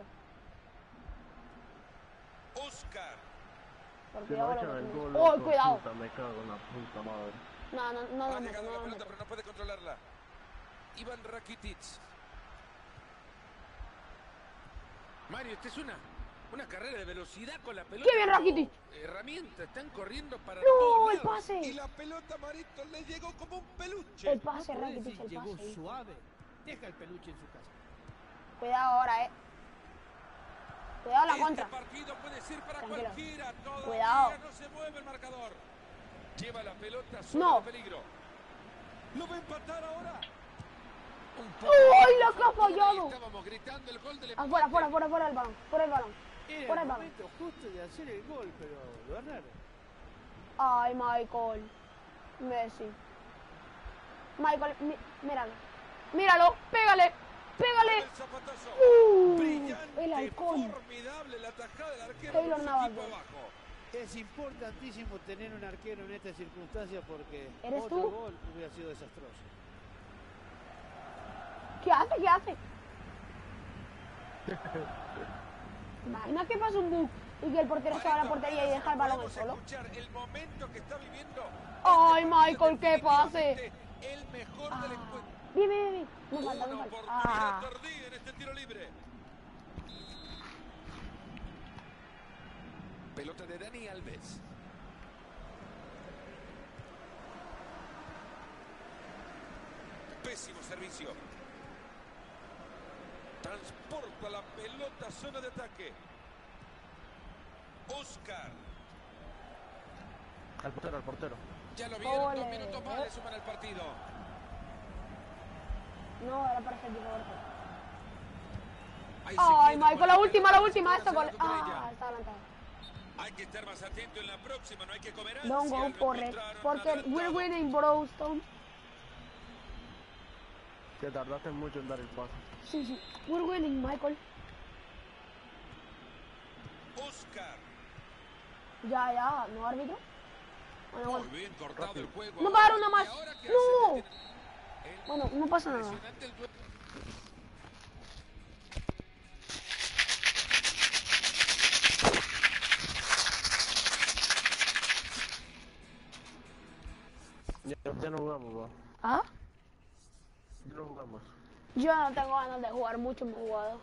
Speaker 4: Oscar.
Speaker 1: Porque
Speaker 2: Si
Speaker 1: yo
Speaker 2: no
Speaker 1: lo
Speaker 2: echan el
Speaker 1: meto.
Speaker 2: gol,
Speaker 1: ¡Oh,
Speaker 2: loco,
Speaker 1: cuidado!
Speaker 2: puta, me cago en la puta madre.
Speaker 1: No, no, no
Speaker 4: Ha
Speaker 1: lo meto,
Speaker 4: llegado
Speaker 1: no
Speaker 4: la
Speaker 1: lo
Speaker 4: pelota,
Speaker 1: meto.
Speaker 4: pero no puede controlarla. Iván Rakitic. Mario, esta es una, una carrera de velocidad con la pelota.
Speaker 1: ¡Qué bien,
Speaker 4: como
Speaker 1: Rakitic!
Speaker 4: Herramienta, están corriendo para
Speaker 1: ¡No,
Speaker 4: todos
Speaker 1: el
Speaker 4: lados.
Speaker 1: pase!
Speaker 4: Y la pelota, Marito, le llegó como un peluche.
Speaker 1: El pase,
Speaker 3: No podés
Speaker 1: Rakitic,
Speaker 3: decir,
Speaker 1: el
Speaker 3: llegó
Speaker 1: pase.
Speaker 3: suave. Deja el peluche en su casa.
Speaker 1: Cuidado ahora, eh. Cuidado la
Speaker 4: Este
Speaker 1: contra.
Speaker 4: partido puede ser para
Speaker 1: Tranquilo.
Speaker 4: cualquiera. Todavía
Speaker 1: Cuidado.
Speaker 4: no se mueve el marcador. Lleva la pelota sobre
Speaker 1: No.
Speaker 4: el peligro. ¿Lo va a empatar ahora? Un
Speaker 1: ¡Uy, la que ha
Speaker 4: poco.
Speaker 1: fallado!
Speaker 4: Estábamos gritando el gol del
Speaker 1: Afuera,
Speaker 4: empate.
Speaker 1: fuera, fuera, fuera el balón. Fuera el balón.
Speaker 3: Era
Speaker 1: Fuera
Speaker 3: el
Speaker 1: el balón.
Speaker 3: momento justo de hacer el gol, pero lo erraron.
Speaker 1: Ay, Michael. Messi. Michael, mi- míralo. Míralo, pégale. Pégale.
Speaker 4: El zapatazo.
Speaker 1: Uh,
Speaker 4: Brillante,
Speaker 1: el halcón.
Speaker 4: formidable la tajada del arquero
Speaker 1: Keylor
Speaker 4: con su
Speaker 1: Navas.
Speaker 4: equipo abajo.
Speaker 3: Es importantísimo tener un arquero en estas circunstancias porque
Speaker 1: ¿Eres
Speaker 3: otro
Speaker 1: tú?
Speaker 3: gol hubiera sido desastroso.
Speaker 1: ¿Qué hace? ¿Qué hace? Imagina que pasa un bug y que el portero se va a la portería y deja el balón al
Speaker 4: Podemos
Speaker 1: solo.
Speaker 4: escuchar el momento que está viviendo.
Speaker 1: Ay,
Speaker 4: Este
Speaker 1: Michael,
Speaker 4: partido
Speaker 1: qué pase.
Speaker 4: definitivamente El mejor
Speaker 1: Ah,
Speaker 4: del encuentro.
Speaker 1: bien, bien, bien. Me falta, me
Speaker 4: Una
Speaker 1: falta.
Speaker 4: oportunidad
Speaker 1: Ah,
Speaker 4: tardía en este tiro libre. Pelota de Dani Alves. Pésimo servicio. Transporta la pelota a zona de ataque. Oscar.
Speaker 2: Al portero, al portero.
Speaker 4: Ya lo vieron,
Speaker 1: Ole.
Speaker 4: dos minutos más le suman al partido.
Speaker 1: no, era para Sergio Roberto.
Speaker 4: Ahí se
Speaker 1: Ay,
Speaker 4: queda
Speaker 1: Michael,
Speaker 4: con
Speaker 1: la
Speaker 4: la
Speaker 1: última, la
Speaker 4: pelota,
Speaker 1: última,
Speaker 4: se
Speaker 1: esta
Speaker 4: está
Speaker 1: gol.
Speaker 4: lanzando con
Speaker 1: Ah,
Speaker 4: ella.
Speaker 1: está adelantado.
Speaker 4: Hay que estar más atento en la próxima, no hay que comer
Speaker 1: Don't
Speaker 4: ansia,
Speaker 1: go
Speaker 4: lo
Speaker 1: for it.
Speaker 4: encontraron
Speaker 1: Porque we're
Speaker 4: adelantado.
Speaker 1: winning, Browstone.
Speaker 2: Te tardaste mucho en dar el paso.
Speaker 1: Sí, sí. We're winning, Michael.
Speaker 4: Oscar.
Speaker 1: Ya, ya, ¿no, árbitro? Bueno,
Speaker 4: Muy
Speaker 1: bueno.
Speaker 4: bien cortado el juego.
Speaker 1: No va a dar una
Speaker 4: ¿Y
Speaker 1: más.
Speaker 4: ahora qué
Speaker 1: No.
Speaker 4: hace? El
Speaker 1: Bueno, no pasa nada.
Speaker 4: impresionante el duelo.
Speaker 2: Ya, ya no jugamos, va.
Speaker 1: ¿Ah?
Speaker 2: Ya no jugamos.
Speaker 1: Yo no tengo ganas de jugar mucho, hemos jugado.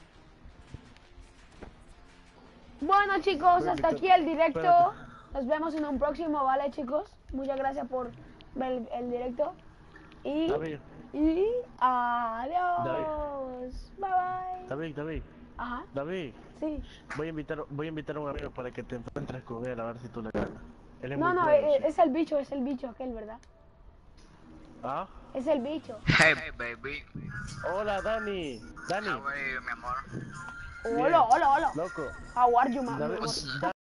Speaker 1: Bueno, chicos, hasta aquí el directo.
Speaker 2: Espérate.
Speaker 1: Nos vemos en un próximo, ¿vale, chicos? Muchas gracias por ver el, el directo. Y,
Speaker 2: David,
Speaker 1: y adiós. Bye bye.
Speaker 2: David, David,
Speaker 1: Ajá,
Speaker 2: David.
Speaker 1: sí.
Speaker 2: Voy a invitar, voy a invitar a un amigo para que te encuentres con él a ver si tú le ganas. Él es
Speaker 1: No,
Speaker 2: muy
Speaker 1: no,
Speaker 2: bueno,
Speaker 1: es,
Speaker 2: sí.
Speaker 1: es el bicho, es el bicho aquel, ¿verdad?
Speaker 2: ¿Ah?
Speaker 1: Es el bicho.
Speaker 6: Hey, baby.
Speaker 2: Hola, Dani. Dani.
Speaker 6: How are you, mi amor?
Speaker 2: Bien.
Speaker 1: Hola, hola, hola.
Speaker 2: Loco.
Speaker 1: How are you, ma- mi
Speaker 2: David,
Speaker 1: amor?